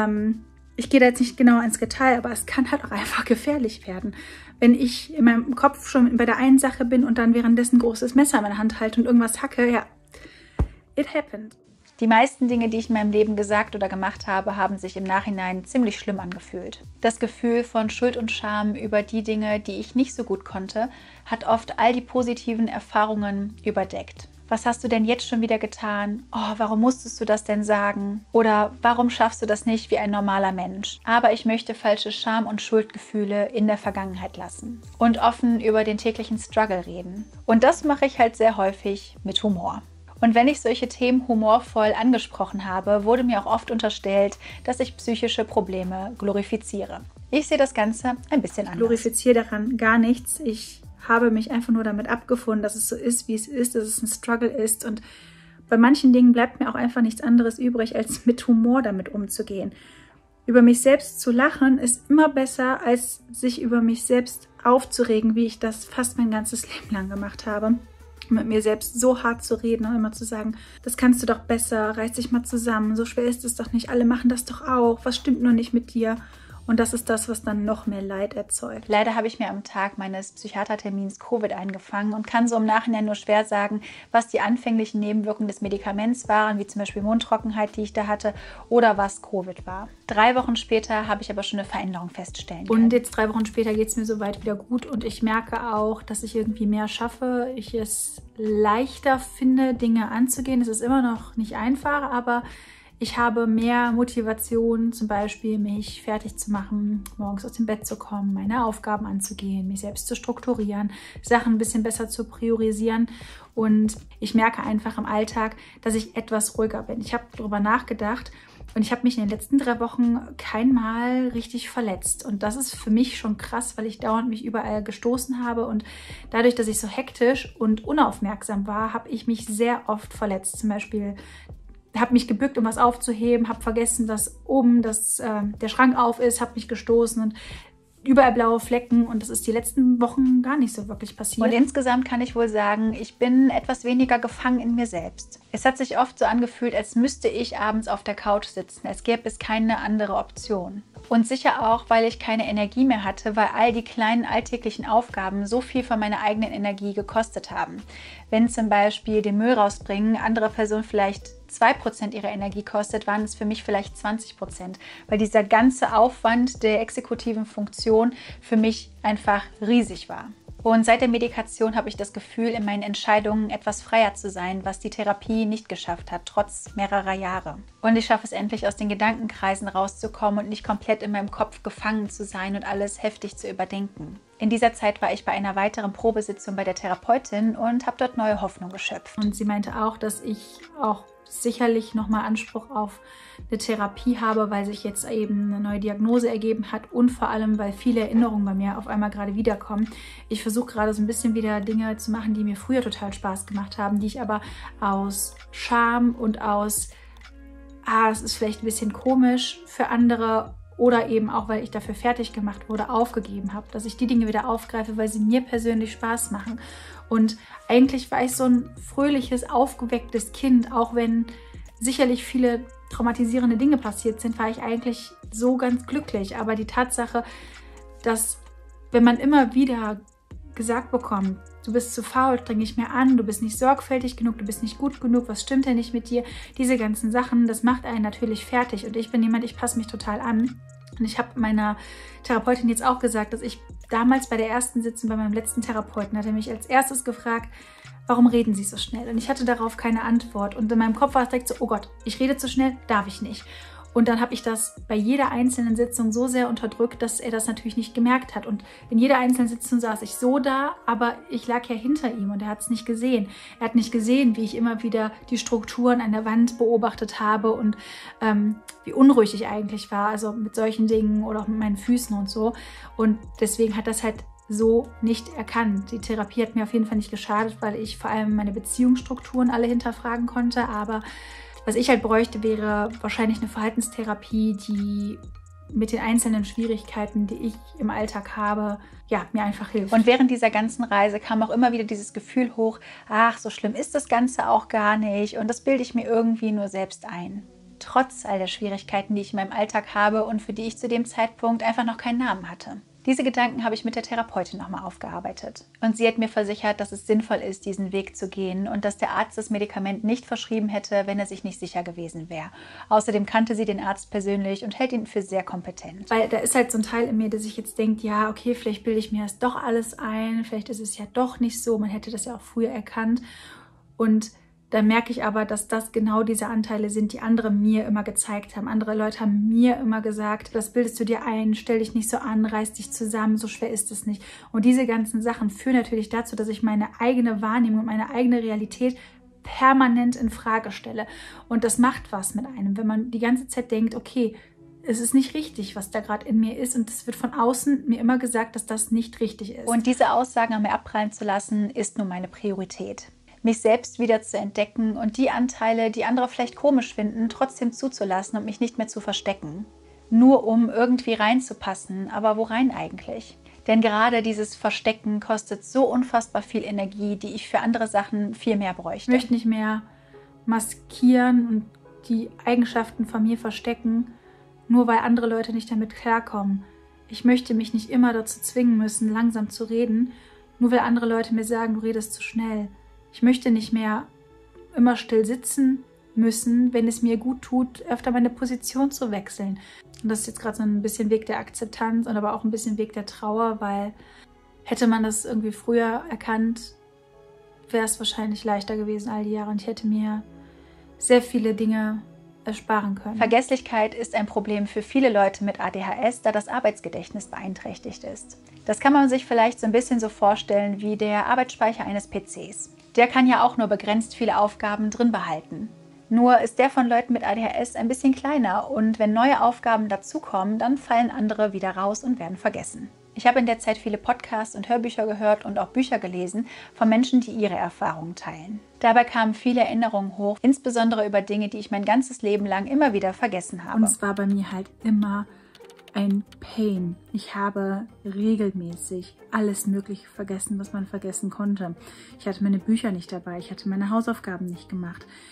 Ich gehe da jetzt nicht genau ins Detail, aber es kann halt auch einfach gefährlich werden. Wenn ich in meinem Kopf schon bei der einen Sache bin und dann währenddessen ein großes Messer in meiner Hand halte und irgendwas hacke, ja, it happened. Die meisten Dinge, die ich in meinem Leben gesagt oder gemacht habe, haben sich im Nachhinein ziemlich schlimm angefühlt. Das Gefühl von Schuld und Scham über die Dinge, die ich nicht so gut konnte, hat oft all die positiven Erfahrungen überdeckt. Was hast du denn jetzt schon wieder getan? Oh, warum musstest du das denn sagen? Oder warum schaffst du das nicht wie ein normaler Mensch? Aber ich möchte falsche Scham- und Schuldgefühle in der Vergangenheit lassen und offen über den täglichen Struggle reden. Und das mache ich halt sehr häufig mit Humor. Und wenn ich solche Themen humorvoll angesprochen habe, wurde mir auch oft unterstellt, dass ich psychische Probleme glorifiziere. Ich sehe das Ganze ein bisschen anders. Ich glorifiziere daran gar nichts. Ich habe mich einfach nur damit abgefunden, dass es so ist, wie es ist, dass es ein Struggle ist. Und bei manchen Dingen bleibt mir auch einfach nichts anderes übrig, als mit Humor damit umzugehen. Über mich selbst zu lachen ist immer besser, als sich über mich selbst aufzuregen, wie ich das fast mein ganzes Leben lang gemacht habe. Mit mir selbst so hart zu reden und immer zu sagen, das kannst du doch besser, reiß dich mal zusammen, so schwer ist es doch nicht, alle machen das doch auch, was stimmt nur nicht mit dir? Und das ist das, was dann noch mehr Leid erzeugt. Leider habe ich mir am Tag meines Psychiatertermins Covid eingefangen und kann so im Nachhinein nur schwer sagen, was die anfänglichen Nebenwirkungen des Medikaments waren, wie zum Beispiel Mundtrockenheit, die ich da hatte, oder was Covid war. 3 Wochen später habe ich aber schon eine Veränderung feststellen können. Und jetzt 3 Wochen später geht es mir soweit wieder gut und ich merke auch, dass ich irgendwie mehr schaffe. Ich es leichter finde, Dinge anzugehen. Es ist immer noch nicht einfach, aber ich habe mehr Motivation, zum Beispiel mich fertig zu machen, morgens aus dem Bett zu kommen, meine Aufgaben anzugehen, mich selbst zu strukturieren, Sachen ein bisschen besser zu priorisieren. Und ich merke einfach im Alltag, dass ich etwas ruhiger bin. Ich habe darüber nachgedacht und ich habe mich in den letzten 3 Wochen kein Mal richtig verletzt. Und das ist für mich schon krass, weil ich dauernd mich überall gestoßen habe. Und dadurch, dass ich so hektisch und unaufmerksam war, habe ich mich sehr oft verletzt. Zum Beispiel habe mich gebückt, um was aufzuheben, habe vergessen, dass oben der Schrank auf ist, habe mich gestoßen und überall blaue Flecken. Und das ist die letzten Wochen gar nicht so wirklich passiert. Und insgesamt kann ich wohl sagen, ich bin etwas weniger gefangen in mir selbst. Es hat sich oft so angefühlt, als müsste ich abends auf der Couch sitzen, als gäbe es keine andere Option. Und sicher auch, weil ich keine Energie mehr hatte, weil all die kleinen alltäglichen Aufgaben so viel von meiner eigenen Energie gekostet haben. Wenn zum Beispiel den Müll rausbringen andere Person vielleicht 2% ihrer Energie kostet, waren es für mich vielleicht 20%, weil dieser ganze Aufwand der exekutiven Funktion für mich einfach riesig war. Und seit der Medikation habe ich das Gefühl, in meinen Entscheidungen etwas freier zu sein, was die Therapie nicht geschafft hat, trotz mehrerer Jahre. Und ich schaffe es endlich, aus den Gedankenkreisen rauszukommen und nicht komplett in meinem Kopf gefangen zu sein und alles heftig zu überdenken. In dieser Zeit war ich bei einer weiteren Probesitzung bei der Therapeutin und habe dort neue Hoffnung geschöpft. Und sie meinte auch, dass ich auch sicherlich nochmal Anspruch auf eine Therapie habe, weil sich jetzt eben eine neue Diagnose ergeben hat und vor allem, weil viele Erinnerungen bei mir auf einmal gerade wiederkommen. Ich versuche gerade so ein bisschen wieder Dinge zu machen, die mir früher total Spaß gemacht haben, die ich aber aus Scham und aus, das ist vielleicht ein bisschen komisch für andere oder eben auch, weil ich dafür fertig gemacht wurde, aufgegeben habe, dass ich die Dinge wieder aufgreife, weil sie mir persönlich Spaß machen. Und eigentlich war ich so ein fröhliches, aufgewecktes Kind, auch wenn sicherlich viele traumatisierende Dinge passiert sind, war ich eigentlich so ganz glücklich. Aber die Tatsache, dass wenn man immer wieder gesagt bekommt, du bist zu faul, streng dich mehr an, du bist nicht sorgfältig genug, du bist nicht gut genug, was stimmt denn nicht mit dir? Diese ganzen Sachen, das macht einen natürlich fertig. Und ich bin jemand, ich passe mich total an. Und ich habe meiner Therapeutin jetzt auch gesagt, dass ich damals bei der ersten Sitzung bei meinem letzten Therapeuten hatte mich als erstes gefragt, warum reden Sie so schnell? Und ich hatte darauf keine Antwort. Und in meinem Kopf war es direkt so, oh Gott, ich rede zu schnell, darf ich nicht. Und dann habe ich das bei jeder einzelnen Sitzung so sehr unterdrückt, dass er das natürlich nicht gemerkt hat. Und in jeder einzelnen Sitzung saß ich so da, aber ich lag ja hinter ihm und er hat es nicht gesehen. Er hat nicht gesehen, wie ich immer wieder die Strukturen an der Wand beobachtet habe und wie unruhig ich eigentlich war, also mit solchen Dingen oder auch mit meinen Füßen und so. Und deswegen hat das halt so nicht erkannt. Die Therapie hat mir auf jeden Fall nicht geschadet, weil ich vor allem meine Beziehungsstrukturen alle hinterfragen konnte, aber was ich halt bräuchte, wäre wahrscheinlich eine Verhaltenstherapie, die mit den einzelnen Schwierigkeiten, die ich im Alltag habe, ja, mir einfach hilft. Und während dieser ganzen Reise kam auch immer wieder dieses Gefühl hoch, ach, so schlimm ist das Ganze auch gar nicht und das bilde ich mir irgendwie nur selbst ein. Trotz all der Schwierigkeiten, die ich in meinem Alltag habe und für die ich zu dem Zeitpunkt einfach noch keinen Namen hatte. Diese Gedanken habe ich mit der Therapeutin nochmal aufgearbeitet. Und sie hat mir versichert, dass es sinnvoll ist, diesen Weg zu gehen und dass der Arzt das Medikament nicht verschrieben hätte, wenn er sich nicht sicher gewesen wäre. Außerdem kannte sie den Arzt persönlich und hält ihn für sehr kompetent. Weil da ist halt so ein Teil in mir, der sich jetzt denkt, ja, okay, vielleicht bilde ich mir das doch alles ein, vielleicht ist es ja doch nicht so, man hätte das ja auch früher erkannt. Und dann merke ich aber, dass das genau diese Anteile sind, die andere mir immer gezeigt haben. Andere Leute haben mir immer gesagt, das bildest du dir ein, stell dich nicht so an, reiß dich zusammen, so schwer ist es nicht. Und diese ganzen Sachen führen natürlich dazu, dass ich meine eigene Wahrnehmung und meine eigene Realität permanent in Frage stelle. Und das macht was mit einem, wenn man die ganze Zeit denkt, okay, es ist nicht richtig, was da gerade in mir ist und es wird von außen mir immer gesagt, dass das nicht richtig ist. Und diese Aussagen an mir abprallen zu lassen, ist nun meine Priorität. Mich selbst wieder zu entdecken und die Anteile, die andere vielleicht komisch finden, trotzdem zuzulassen und mich nicht mehr zu verstecken. Nur um irgendwie reinzupassen, aber wo rein eigentlich? Denn gerade dieses Verstecken kostet so unfassbar viel Energie, die ich für andere Sachen viel mehr bräuchte. Ich möchte nicht mehr maskieren und die Eigenschaften von mir verstecken, nur weil andere Leute nicht damit klarkommen. Ich möchte mich nicht immer dazu zwingen müssen, langsam zu reden, nur weil andere Leute mir sagen, du redest zu schnell. Ich möchte nicht mehr immer still sitzen müssen, wenn es mir gut tut, öfter meine Position zu wechseln. Und das ist jetzt gerade so ein bisschen Weg der Akzeptanz und aber auch ein bisschen Weg der Trauer, weil hätte man das irgendwie früher erkannt, wäre es wahrscheinlich leichter gewesen all die Jahre und ich hätte mir sehr viele Dinge ersparen können. Vergesslichkeit ist ein Problem für viele Leute mit ADHS, da das Arbeitsgedächtnis beeinträchtigt ist. Das kann man sich vielleicht so ein bisschen so vorstellen wie der Arbeitsspeicher eines PCs. Der kann ja auch nur begrenzt viele Aufgaben drin behalten. Nur ist der von Leuten mit ADHS ein bisschen kleiner und wenn neue Aufgaben dazukommen, dann fallen andere wieder raus und werden vergessen. Ich habe in der Zeit viele Podcasts und Hörbücher gehört und auch Bücher gelesen von Menschen, die ihre Erfahrungen teilen. Dabei kamen viele Erinnerungen hoch, insbesondere über Dinge, die ich mein ganzes Leben lang immer wieder vergessen habe. Und es war bei mir halt immer ein Pain. Ich habe regelmäßig alles Mögliche vergessen, was man vergessen konnte. Ich hatte meine Bücher nicht dabei, ich hatte meine Hausaufgaben nicht gemacht.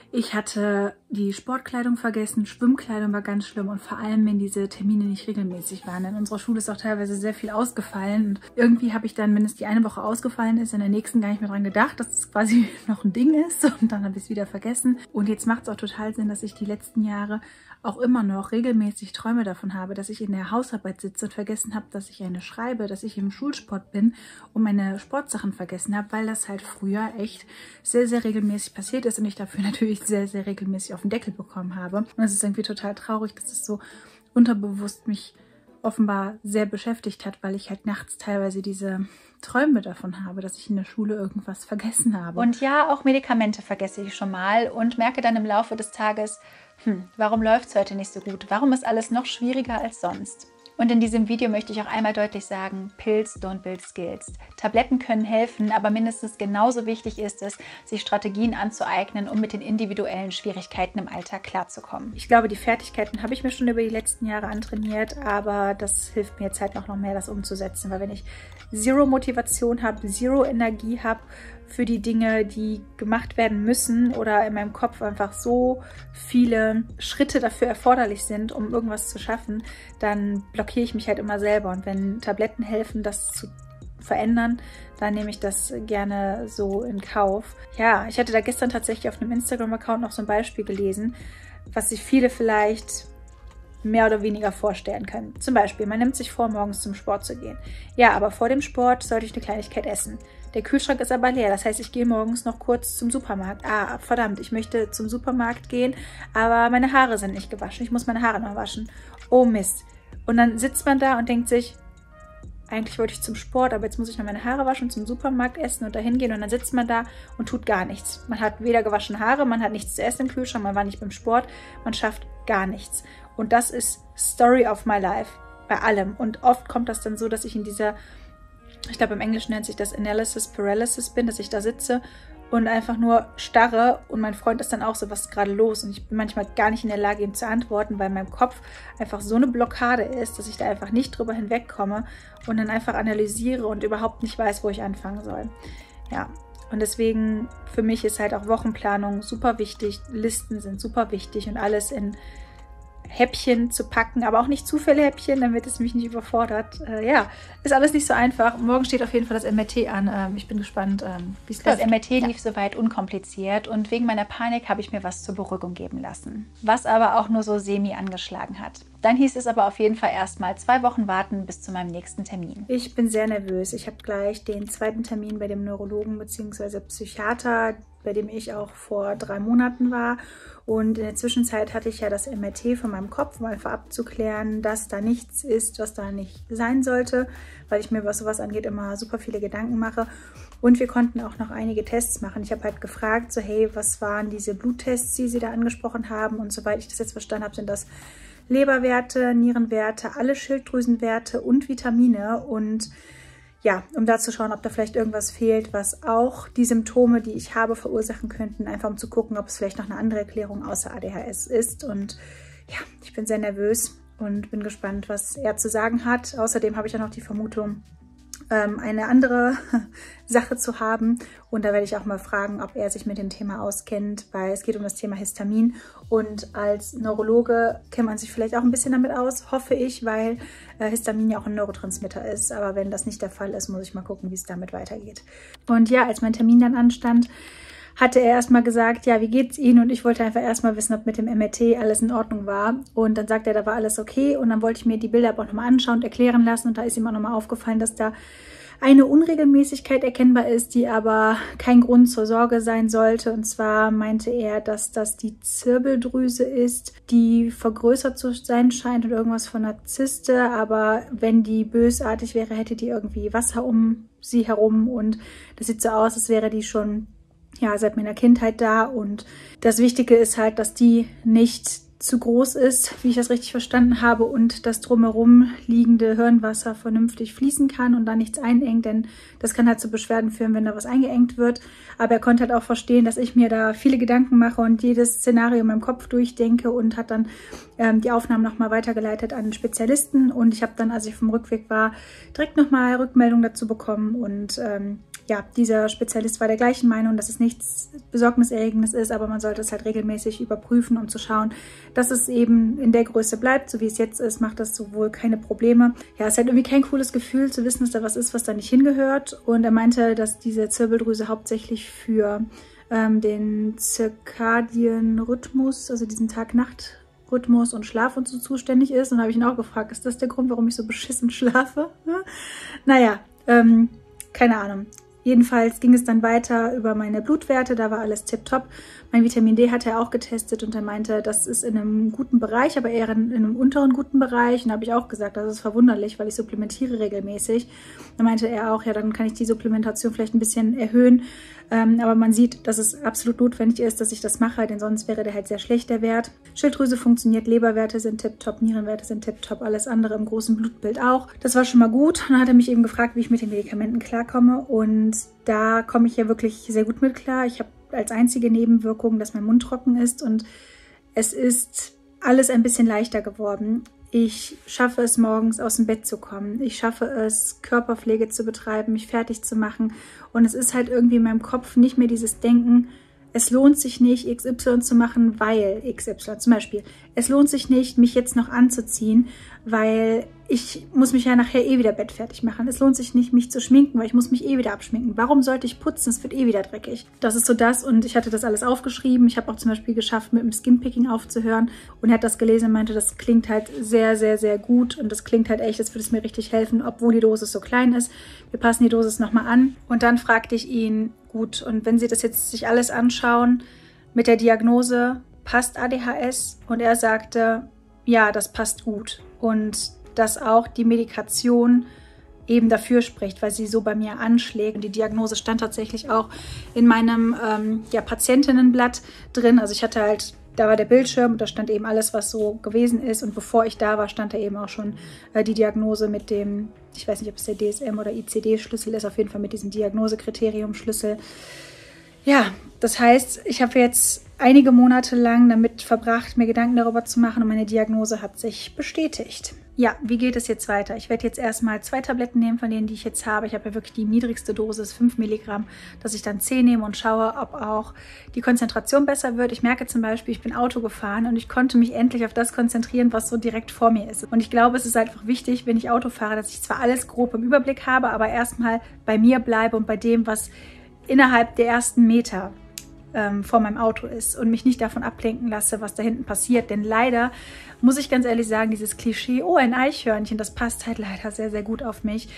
Ich hatte die Sportkleidung vergessen, Schwimmkleidung war ganz schlimm und vor allem, wenn diese Termine nicht regelmäßig waren. In unserer Schule ist auch teilweise sehr viel ausgefallen und irgendwie habe ich dann, wenn es die eine Woche ausgefallen ist, in der nächsten gar nicht mehr dran gedacht, dass es quasi noch ein Ding ist und dann habe ich es wieder vergessen. Und jetzt macht es auch total Sinn, dass ich die letzten Jahre auch immer noch regelmäßig Träume davon habe, dass ich in der Hausarbeit sitze und vergessen habe, dass ich eine schreibe, dass ich im Schulsport bin und meine Sportsachen vergessen habe, weil das halt früher echt sehr, sehr regelmäßig passiert ist und ich dafür natürlich sehr, sehr regelmäßig auf den Deckel bekommen habe. Und es ist irgendwie total traurig, dass es so unterbewusst mich offenbar sehr beschäftigt hat, weil ich halt nachts teilweise diese Träume davon habe, dass ich in der Schule irgendwas vergessen habe. Und ja, auch Medikamente vergesse ich schon mal und merke dann im Laufe des Tages, warum läuft es heute nicht so gut? Warum ist alles noch schwieriger als sonst? Und in diesem Video möchte ich auch einmal deutlich sagen, Pills don't build skills. Tabletten können helfen, aber mindestens genauso wichtig ist es, sich Strategien anzueignen, um mit den individuellen Schwierigkeiten im Alltag klarzukommen. Ich glaube, die Fertigkeiten habe ich mir schon über die letzten Jahre antrainiert, aber das hilft mir jetzt halt noch mehr, das umzusetzen. Weil wenn ich zero Motivation habe, zero Energie habe für die Dinge, die gemacht werden müssen oder in meinem Kopf einfach so viele Schritte dafür erforderlich sind, um irgendwas zu schaffen, dann blockiere ich mich halt immer selber. Und wenn Tabletten helfen, das zu verändern, dann nehme ich das gerne so in Kauf. Ja, ich hatte da gestern tatsächlich auf einem Instagram-Account noch so ein Beispiel gelesen, was sich viele vielleicht mehr oder weniger vorstellen können. Zum Beispiel, man nimmt sich vor, morgens zum Sport zu gehen. Ja, aber vor dem Sport sollte ich eine Kleinigkeit essen. Der Kühlschrank ist aber leer, das heißt, ich gehe morgens noch kurz zum Supermarkt. Ah, verdammt, ich möchte zum Supermarkt gehen, aber meine Haare sind nicht gewaschen. Ich muss meine Haare noch waschen. Oh Mist. Und dann sitzt man da und denkt sich, eigentlich wollte ich zum Sport, aber jetzt muss ich noch meine Haare waschen, zum Supermarkt essen und dahin gehen. Und dann sitzt man da und tut gar nichts. Man hat weder gewaschene Haare, man hat nichts zu essen im Kühlschrank, man war nicht beim Sport, man schafft gar nichts. Und das ist Story of my life, bei allem. Und oft kommt das dann so, dass ich in dieser, ich glaube im Englischen nennt sich das Analysis Paralysis bin, dass ich da sitze und einfach nur starre und mein Freund ist dann auch so, was ist gerade los? Und ich bin manchmal gar nicht in der Lage, ihm zu antworten, weil in meinem Kopf einfach so eine Blockade ist, dass ich da einfach nicht drüber hinwegkomme und dann einfach analysiere und überhaupt nicht weiß, wo ich anfangen soll. Ja, und deswegen für mich ist halt auch Wochenplanung super wichtig, Listen sind super wichtig und alles in Häppchen zu packen, aber auch nicht zu viele Häppchen, damit es mich nicht überfordert. Ja, ist alles nicht so einfach. Morgen steht auf jeden Fall das MRT an. Ich bin gespannt, wie es läuft. Das MRT lief soweit unkompliziert und wegen meiner Panik habe ich mir was zur Beruhigung geben lassen, was aber auch nur so semi angeschlagen hat. Dann hieß es aber auf jeden Fall erstmal 2 Wochen warten bis zu meinem nächsten Termin. Ich bin sehr nervös. Ich habe gleich den zweiten Termin bei dem Neurologen bzw. Psychiater, bei dem ich auch vor 3 Monaten war. Und in der Zwischenzeit hatte ich ja das MRT von meinem Kopf, um einfach abzuklären, dass da nichts ist, was da nicht sein sollte, weil ich mir, was sowas angeht, immer super viele Gedanken mache. Und wir konnten auch noch einige Tests machen. Ich habe halt gefragt, so hey, was waren diese Bluttests, die Sie da angesprochen haben? Und soweit ich das jetzt verstanden habe, sind das Leberwerte, Nierenwerte, alle Schilddrüsenwerte und Vitamine. Und ja, um da zu schauen, ob da vielleicht irgendwas fehlt, was auch die Symptome, die ich habe, verursachen könnten. Einfach um zu gucken, ob es vielleicht noch eine andere Erklärung außer ADHS ist. Und ja, ich bin sehr nervös und bin gespannt, was er zu sagen hat. Außerdem habe ich ja noch die Vermutung, eine andere Sache zu haben. Und da werde ich auch mal fragen, ob er sich mit dem Thema auskennt, weil es geht um das Thema Histamin. Und als Neurologe kennt man sich vielleicht auch ein bisschen damit aus, hoffe ich, weil Histamin ja auch ein Neurotransmitter ist. Aber wenn das nicht der Fall ist, muss ich mal gucken, wie es damit weitergeht. Und ja, als mein Termin dann anstand, hatte er erstmal gesagt, ja, wie geht's Ihnen? Und ich wollte einfach erstmal wissen, ob mit dem MRT alles in Ordnung war. Und dann sagt er, da war alles okay. Und dann wollte ich mir die Bilder aber auch nochmal anschauen und erklären lassen. Und da ist ihm auch nochmal aufgefallen, dass da eine Unregelmäßigkeit erkennbar ist, die aber kein Grund zur Sorge sein sollte. Und zwar meinte er, dass das die Zirbeldrüse ist, die vergrößert zu sein scheint und irgendwas von einer Zyste. Aber wenn die bösartig wäre, hätte die irgendwie Wasser um sie herum. Und das sieht so aus, als wäre die schon seit meiner Kindheit da. Und das Wichtige ist halt, dass die nicht zu groß ist, wie ich das richtig verstanden habe, und das drumherum liegende Hirnwasser vernünftig fließen kann und da nichts einengt, denn das kann halt zu Beschwerden führen, wenn da was eingeengt wird. Aber er konnte halt auch verstehen, dass ich mir da viele Gedanken mache und jedes Szenario in meinem Kopf durchdenke und hat dann die Aufnahmen nochmal weitergeleitet an Spezialisten. Und ich habe dann, als ich vom Rückweg war, direkt nochmal Rückmeldung dazu bekommen und ja, dieser Spezialist war der gleichen Meinung, dass es nichts Besorgniserregendes ist, aber man sollte es halt regelmäßig überprüfen, um zu schauen, dass es eben in der Größe bleibt, so wie es jetzt ist, macht das sowohl keine Probleme. Ja, es ist halt irgendwie kein cooles Gefühl zu wissen, dass da was ist, was da nicht hingehört. Und er meinte, dass diese Zirbeldrüse hauptsächlich für den zirkadien Rhythmus, also diesen Tag-Nacht-Rhythmus und Schlaf und so zuständig ist. Und da habe ich ihn auch gefragt, ist das der Grund, warum ich so beschissen schlafe? Naja, keine Ahnung. Jedenfalls ging es dann weiter über meine Blutwerte, da war alles tipptopp. Mein Vitamin D hat er auch getestet und er meinte, das ist in einem guten Bereich, aber eher in einem unteren guten Bereich. Und da habe ich auch gesagt, das ist verwunderlich, weil ich supplementiere regelmäßig. Da meinte er auch, ja, dann kann ich die Supplementation vielleicht ein bisschen erhöhen. Aber man sieht, dass es absolut notwendig ist, dass ich das mache, denn sonst wäre der halt sehr schlecht, der Wert. Schilddrüse funktioniert, Leberwerte sind tipptopp, Nierenwerte sind tipptopp, alles andere im großen Blutbild auch. Das war schon mal gut. Dann hat er mich eben gefragt, wie ich mit den Medikamenten klarkomme und da komme ich ja wirklich sehr gut mit klar. Ich habe als einzige Nebenwirkung, dass mein Mund trocken ist und es ist alles ein bisschen leichter geworden. Ich schaffe es, morgens aus dem Bett zu kommen. Ich schaffe es, Körperpflege zu betreiben, mich fertig zu machen. Und es ist halt irgendwie in meinem Kopf nicht mehr dieses Denken, es lohnt sich nicht, XY zu machen, weil XY. Zum Beispiel, es lohnt sich nicht, mich jetzt noch anzuziehen, weil ich muss mich ja nachher eh wieder bettfertig machen. Es lohnt sich nicht, mich zu schminken, weil ich muss mich eh wieder abschminken. Warum sollte ich putzen? Es wird eh wieder dreckig. Das ist so das und ich hatte das alles aufgeschrieben. Ich habe auch zum Beispiel geschafft, mit dem Skinpicking aufzuhören und er hat das gelesen und meinte, das klingt halt sehr, sehr, sehr gut und das klingt halt echt, das würde es mir richtig helfen, obwohl die Dosis so klein ist. Wir passen die Dosis nochmal an und dann fragte ich ihn, gut, und wenn Sie das jetzt sich alles anschauen mit der Diagnose, passt ADHS? Und er sagte, ja, das passt gut und dass auch die Medikation eben dafür spricht, weil sie so bei mir anschlägt. Und die Diagnose stand tatsächlich auch in meinem Patientinnenblatt drin. Also ich hatte halt, da war der Bildschirm und da stand eben alles, was so gewesen ist. Und bevor ich da war, stand da eben auch schon die Diagnose mit dem, ich weiß nicht, ob es der DSM oder ICD-Schlüssel ist, auf jeden Fall mit diesem Diagnosekriterium-Schlüssel. Ja, das heißt, ich habe jetzt einige Monate lang damit verbracht, mir Gedanken darüber zu machen und meine Diagnose hat sich bestätigt. Ja, wie geht es jetzt weiter? Ich werde jetzt erstmal 2 Tabletten nehmen von denen, die ich jetzt habe. Ich habe ja wirklich die niedrigste Dosis, 5 Milligramm, dass ich dann 10 nehme und schaue, ob auch die Konzentration besser wird. Ich merke zum Beispiel, ich bin Auto gefahren und ich konnte mich endlich auf das konzentrieren, was so direkt vor mir ist. Und ich glaube, es ist einfach wichtig, wenn ich Auto fahre, dass ich zwar alles grob im Überblick habe, aber erstmal bei mir bleibe und bei dem, was innerhalb der ersten Meter vor meinem Auto ist und mich nicht davon ablenken lasse, was da hinten passiert. Denn leider, muss ich ganz ehrlich sagen, dieses Klischee, oh, ein Eichhörnchen, das passt halt leider sehr, sehr gut auf mich.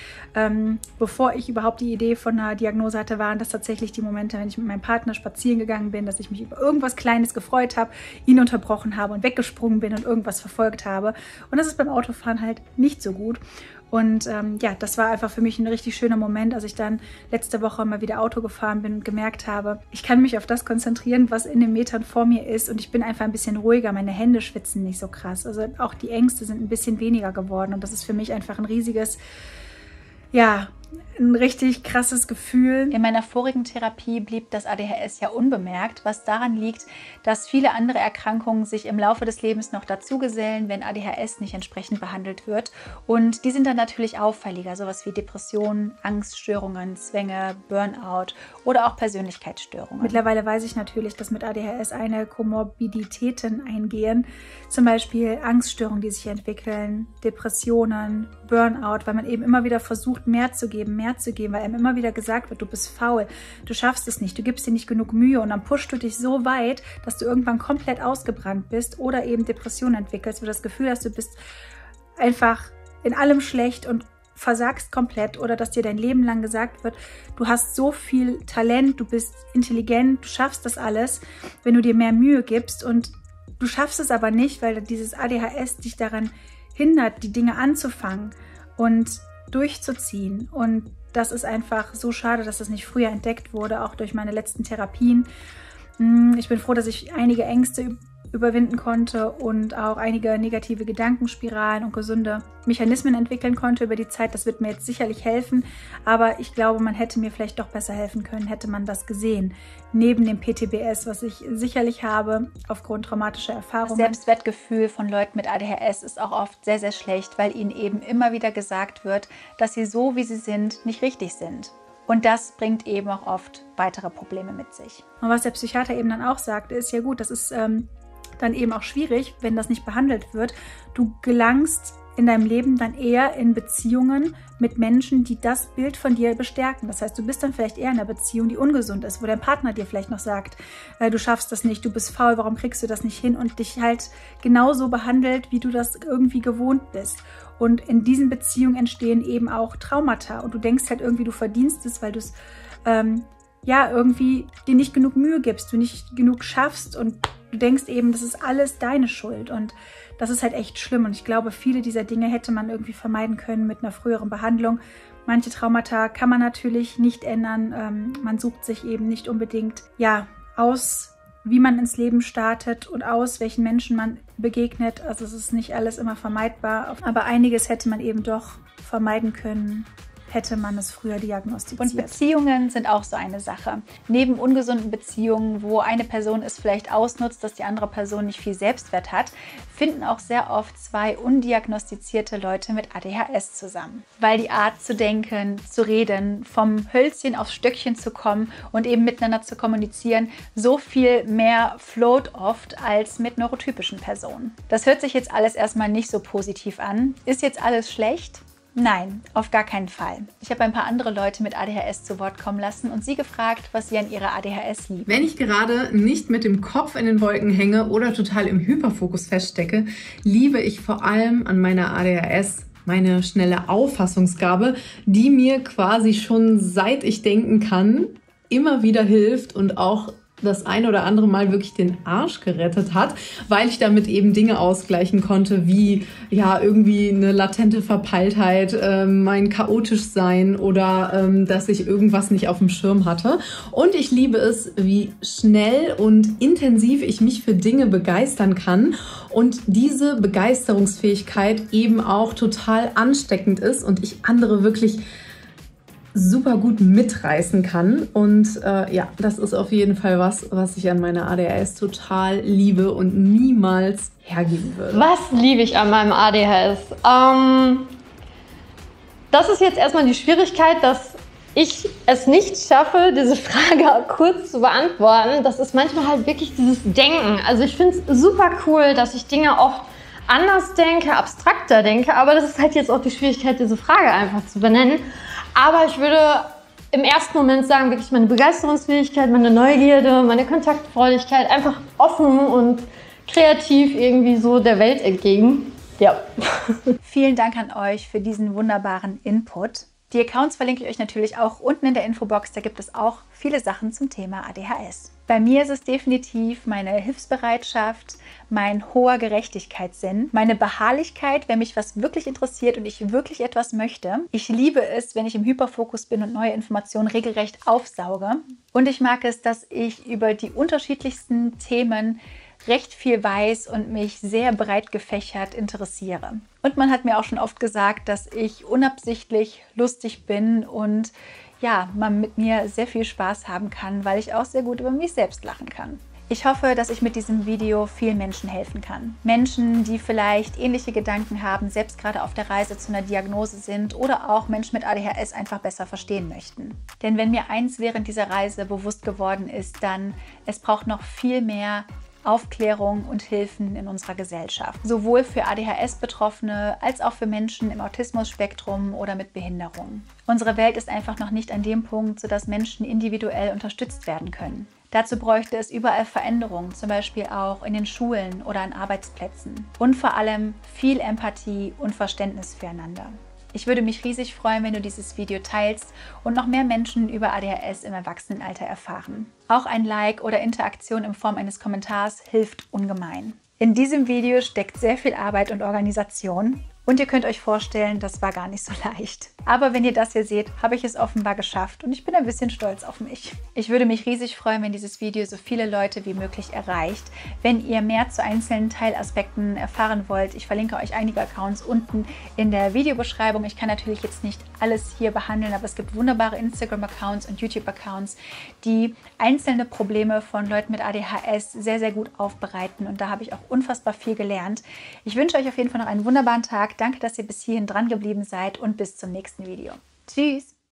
Bevor ich überhaupt die Idee von einer Diagnose hatte, waren das tatsächlich die Momente, wenn ich mit meinem Partner spazieren gegangen bin, dass ich mich über irgendwas Kleines gefreut habe, ihn unterbrochen habe und weggesprungen bin und irgendwas verfolgt habe. Und das ist beim Autofahren halt nicht so gut. Und ja, das war einfach für mich ein richtig schöner Moment, als ich dann letzte Woche mal wieder Auto gefahren bin und gemerkt habe, ich kann mich auf das konzentrieren, was in den Metern vor mir ist und ich bin einfach ein bisschen ruhiger, meine Hände schwitzen nicht so krass. Also auch die Ängste sind ein bisschen weniger geworden und das ist für mich einfach ein riesiges, ja, ein richtig krasses Gefühl. In meiner vorigen Therapie blieb das ADHS ja unbemerkt, was daran liegt, dass viele andere Erkrankungen sich im Laufe des Lebens noch dazugesellen, wenn ADHS nicht entsprechend behandelt wird. Und die sind dann natürlich auffälliger, sowas wie Depressionen, Angststörungen, Zwänge, Burnout oder auch Persönlichkeitsstörungen. Mittlerweile weiß ich natürlich, dass mit ADHS eine Komorbiditäten eingehen, zum Beispiel Angststörungen, die sich entwickeln, Depressionen, Burnout, weil man eben immer wieder versucht, mehr zu geben, weil einem immer wieder gesagt wird, du bist faul, du schaffst es nicht, du gibst dir nicht genug Mühe und dann pushst du dich so weit, dass du irgendwann komplett ausgebrannt bist oder eben Depressionen entwickelst, wo du das Gefühl hast, du bist einfach in allem schlecht und versagst komplett oder dass dir dein Leben lang gesagt wird, du hast so viel Talent, du bist intelligent, du schaffst das alles, wenn du dir mehr Mühe gibst und du schaffst es aber nicht, weil dieses ADHS dich daran hindert, die Dinge anzufangen und durchzuziehen. Und das ist einfach so schade, dass das nicht früher entdeckt wurde, auch durch meine letzten Therapien. Ich bin froh, dass ich einige Ängste überwinden konnte und auch einige negative Gedankenspiralen und gesunde Mechanismen entwickeln konnte über die Zeit. Das wird mir jetzt sicherlich helfen, aber ich glaube, man hätte mir vielleicht doch besser helfen können, hätte man das gesehen. Neben dem PTBS, was ich sicherlich habe, aufgrund traumatischer Erfahrungen. Das Selbstwertgefühl von Leuten mit ADHS ist auch oft sehr, sehr schlecht, weil ihnen eben immer wieder gesagt wird, dass sie so, wie sie sind, nicht richtig sind. Und das bringt eben auch oft weitere Probleme mit sich. Und was der Psychiater eben dann auch sagt, ist ja gut, das ist dann eben auch schwierig, wenn das nicht behandelt wird. Du gelangst in deinem Leben dann eher in Beziehungen mit Menschen, die das Bild von dir bestärken. Das heißt, du bist dann vielleicht eher in einer Beziehung, die ungesund ist, wo dein Partner dir vielleicht noch sagt, du schaffst das nicht, du bist faul, warum kriegst du das nicht hin, und dich halt genauso behandelt, wie du das irgendwie gewohnt bist. Und in diesen Beziehungen entstehen eben auch Traumata, und du denkst halt irgendwie, du verdienst es, weil du es irgendwie dir nicht genug Mühe gibst, du nicht genug schaffst, und du denkst eben, das ist alles deine Schuld, und das ist halt echt schlimm. Und ich glaube, viele dieser Dinge hätte man irgendwie vermeiden können mit einer früheren Behandlung. Manche Traumata kann man natürlich nicht ändern. Man sucht sich eben nicht unbedingt aus, wie man ins Leben startet und aus, welchen Menschen man begegnet. Also es ist nicht alles immer vermeidbar, aber einiges hätte man eben doch vermeiden können, hätte man es früher diagnostiziert. Und Beziehungen sind auch so eine Sache. Neben ungesunden Beziehungen, wo eine Person es vielleicht ausnutzt, dass die andere Person nicht viel Selbstwert hat, finden auch sehr oft zwei undiagnostizierte Leute mit ADHS zusammen. Weil die Art zu denken, zu reden, vom Hölzchen aufs Stöckchen zu kommen und eben miteinander zu kommunizieren, so viel mehr float oft als mit neurotypischen Personen. Das hört sich jetzt alles erstmal nicht so positiv an. Ist jetzt alles schlecht? Nein, auf gar keinen Fall. Ich habe ein paar andere Leute mit ADHS zu Wort kommen lassen und sie gefragt, was sie an ihrer ADHS lieben. Wenn ich gerade nicht mit dem Kopf in den Wolken hänge oder total im Hyperfokus feststecke, liebe ich vor allem an meiner ADHS meine schnelle Auffassungsgabe, die mir quasi schon seit ich denken kann, immer wieder hilft und auch das ein oder andere Mal wirklich den Arsch gerettet hat, weil ich damit eben Dinge ausgleichen konnte, wie irgendwie eine latente Verpeiltheit, mein chaotisch sein oder dass ich irgendwas nicht auf dem Schirm hatte. Und ich liebe es, wie schnell und intensiv ich mich für Dinge begeistern kann und diese Begeisterungsfähigkeit eben auch total ansteckend ist und ich andere wirklich super gut mitreißen kann. Und das ist auf jeden Fall was ich an meiner ADHS total liebe und niemals hergeben würde. Was liebe ich an meinem ADHS? Das ist jetzt erstmal die Schwierigkeit, dass ich es nicht schaffe, diese Frage kurz zu beantworten. Das ist manchmal halt wirklich dieses Denken. Also ich finde es super cool, dass ich Dinge oft anders denke, abstrakter denke, aber das ist halt jetzt auch die Schwierigkeit, diese Frage einfach zu benennen. Aber ich würde im ersten Moment sagen, wirklich meine Begeisterungsfähigkeit, meine Neugierde, meine Kontaktfreudigkeit, einfach offen und kreativ irgendwie so der Welt entgegen. Ja. Vielen Dank an euch für diesen wunderbaren Input. Die Accounts verlinke ich euch natürlich auch unten in der Infobox. Da gibt es auch viele Sachen zum Thema ADHS. Bei mir ist es definitiv meine Hilfsbereitschaft, mein hoher Gerechtigkeitssinn, meine Beharrlichkeit, wenn mich was wirklich interessiert und ich wirklich etwas möchte. Ich liebe es, wenn ich im Hyperfokus bin und neue Informationen regelrecht aufsauge. Und ich mag es, dass ich über die unterschiedlichsten Themen recht viel weiß und mich sehr breit gefächert interessiere. Und man hat mir auch schon oft gesagt, dass ich unabsichtlich lustig bin und man mit mir sehr viel Spaß haben kann, weil ich auch sehr gut über mich selbst lachen kann. Ich hoffe, dass ich mit diesem Video vielen Menschen helfen kann. Menschen, die vielleicht ähnliche Gedanken haben, selbst gerade auf der Reise zu einer Diagnose sind oder auch Menschen mit ADHS einfach besser verstehen möchten. Denn wenn mir eins während dieser Reise bewusst geworden ist, dann es braucht noch viel mehr Aufklärung und Hilfen in unserer Gesellschaft. Sowohl für ADHS-Betroffene als auch für Menschen im Autismus-Spektrum oder mit Behinderung. Unsere Welt ist einfach noch nicht an dem Punkt, sodass Menschen individuell unterstützt werden können. Dazu bräuchte es überall Veränderungen, zum Beispiel auch in den Schulen oder an Arbeitsplätzen. Und vor allem viel Empathie und Verständnis füreinander. Ich würde mich riesig freuen, wenn du dieses Video teilst und noch mehr Menschen über ADHS im Erwachsenenalter erfahren. Auch ein Like oder Interaktion in Form eines Kommentars hilft ungemein. In diesem Video steckt sehr viel Arbeit und Organisation. Und ihr könnt euch vorstellen, das war gar nicht so leicht. Aber wenn ihr das hier seht, habe ich es offenbar geschafft und ich bin ein bisschen stolz auf mich. Ich würde mich riesig freuen, wenn dieses Video so viele Leute wie möglich erreicht. Wenn ihr mehr zu einzelnen Teilaspekten erfahren wollt, ich verlinke euch einige Accounts unten in der Videobeschreibung. Ich kann natürlich jetzt nicht alles hier behandeln, aber es gibt wunderbare Instagram-Accounts und YouTube-Accounts, die einzelne Probleme von Leuten mit ADHS sehr, sehr gut aufbereiten. Und da habe ich auch unfassbar viel gelernt. Ich wünsche euch auf jeden Fall noch einen wunderbaren Tag. Danke, dass ihr bis hierhin dran geblieben seid und bis zum nächsten Video. Tschüss!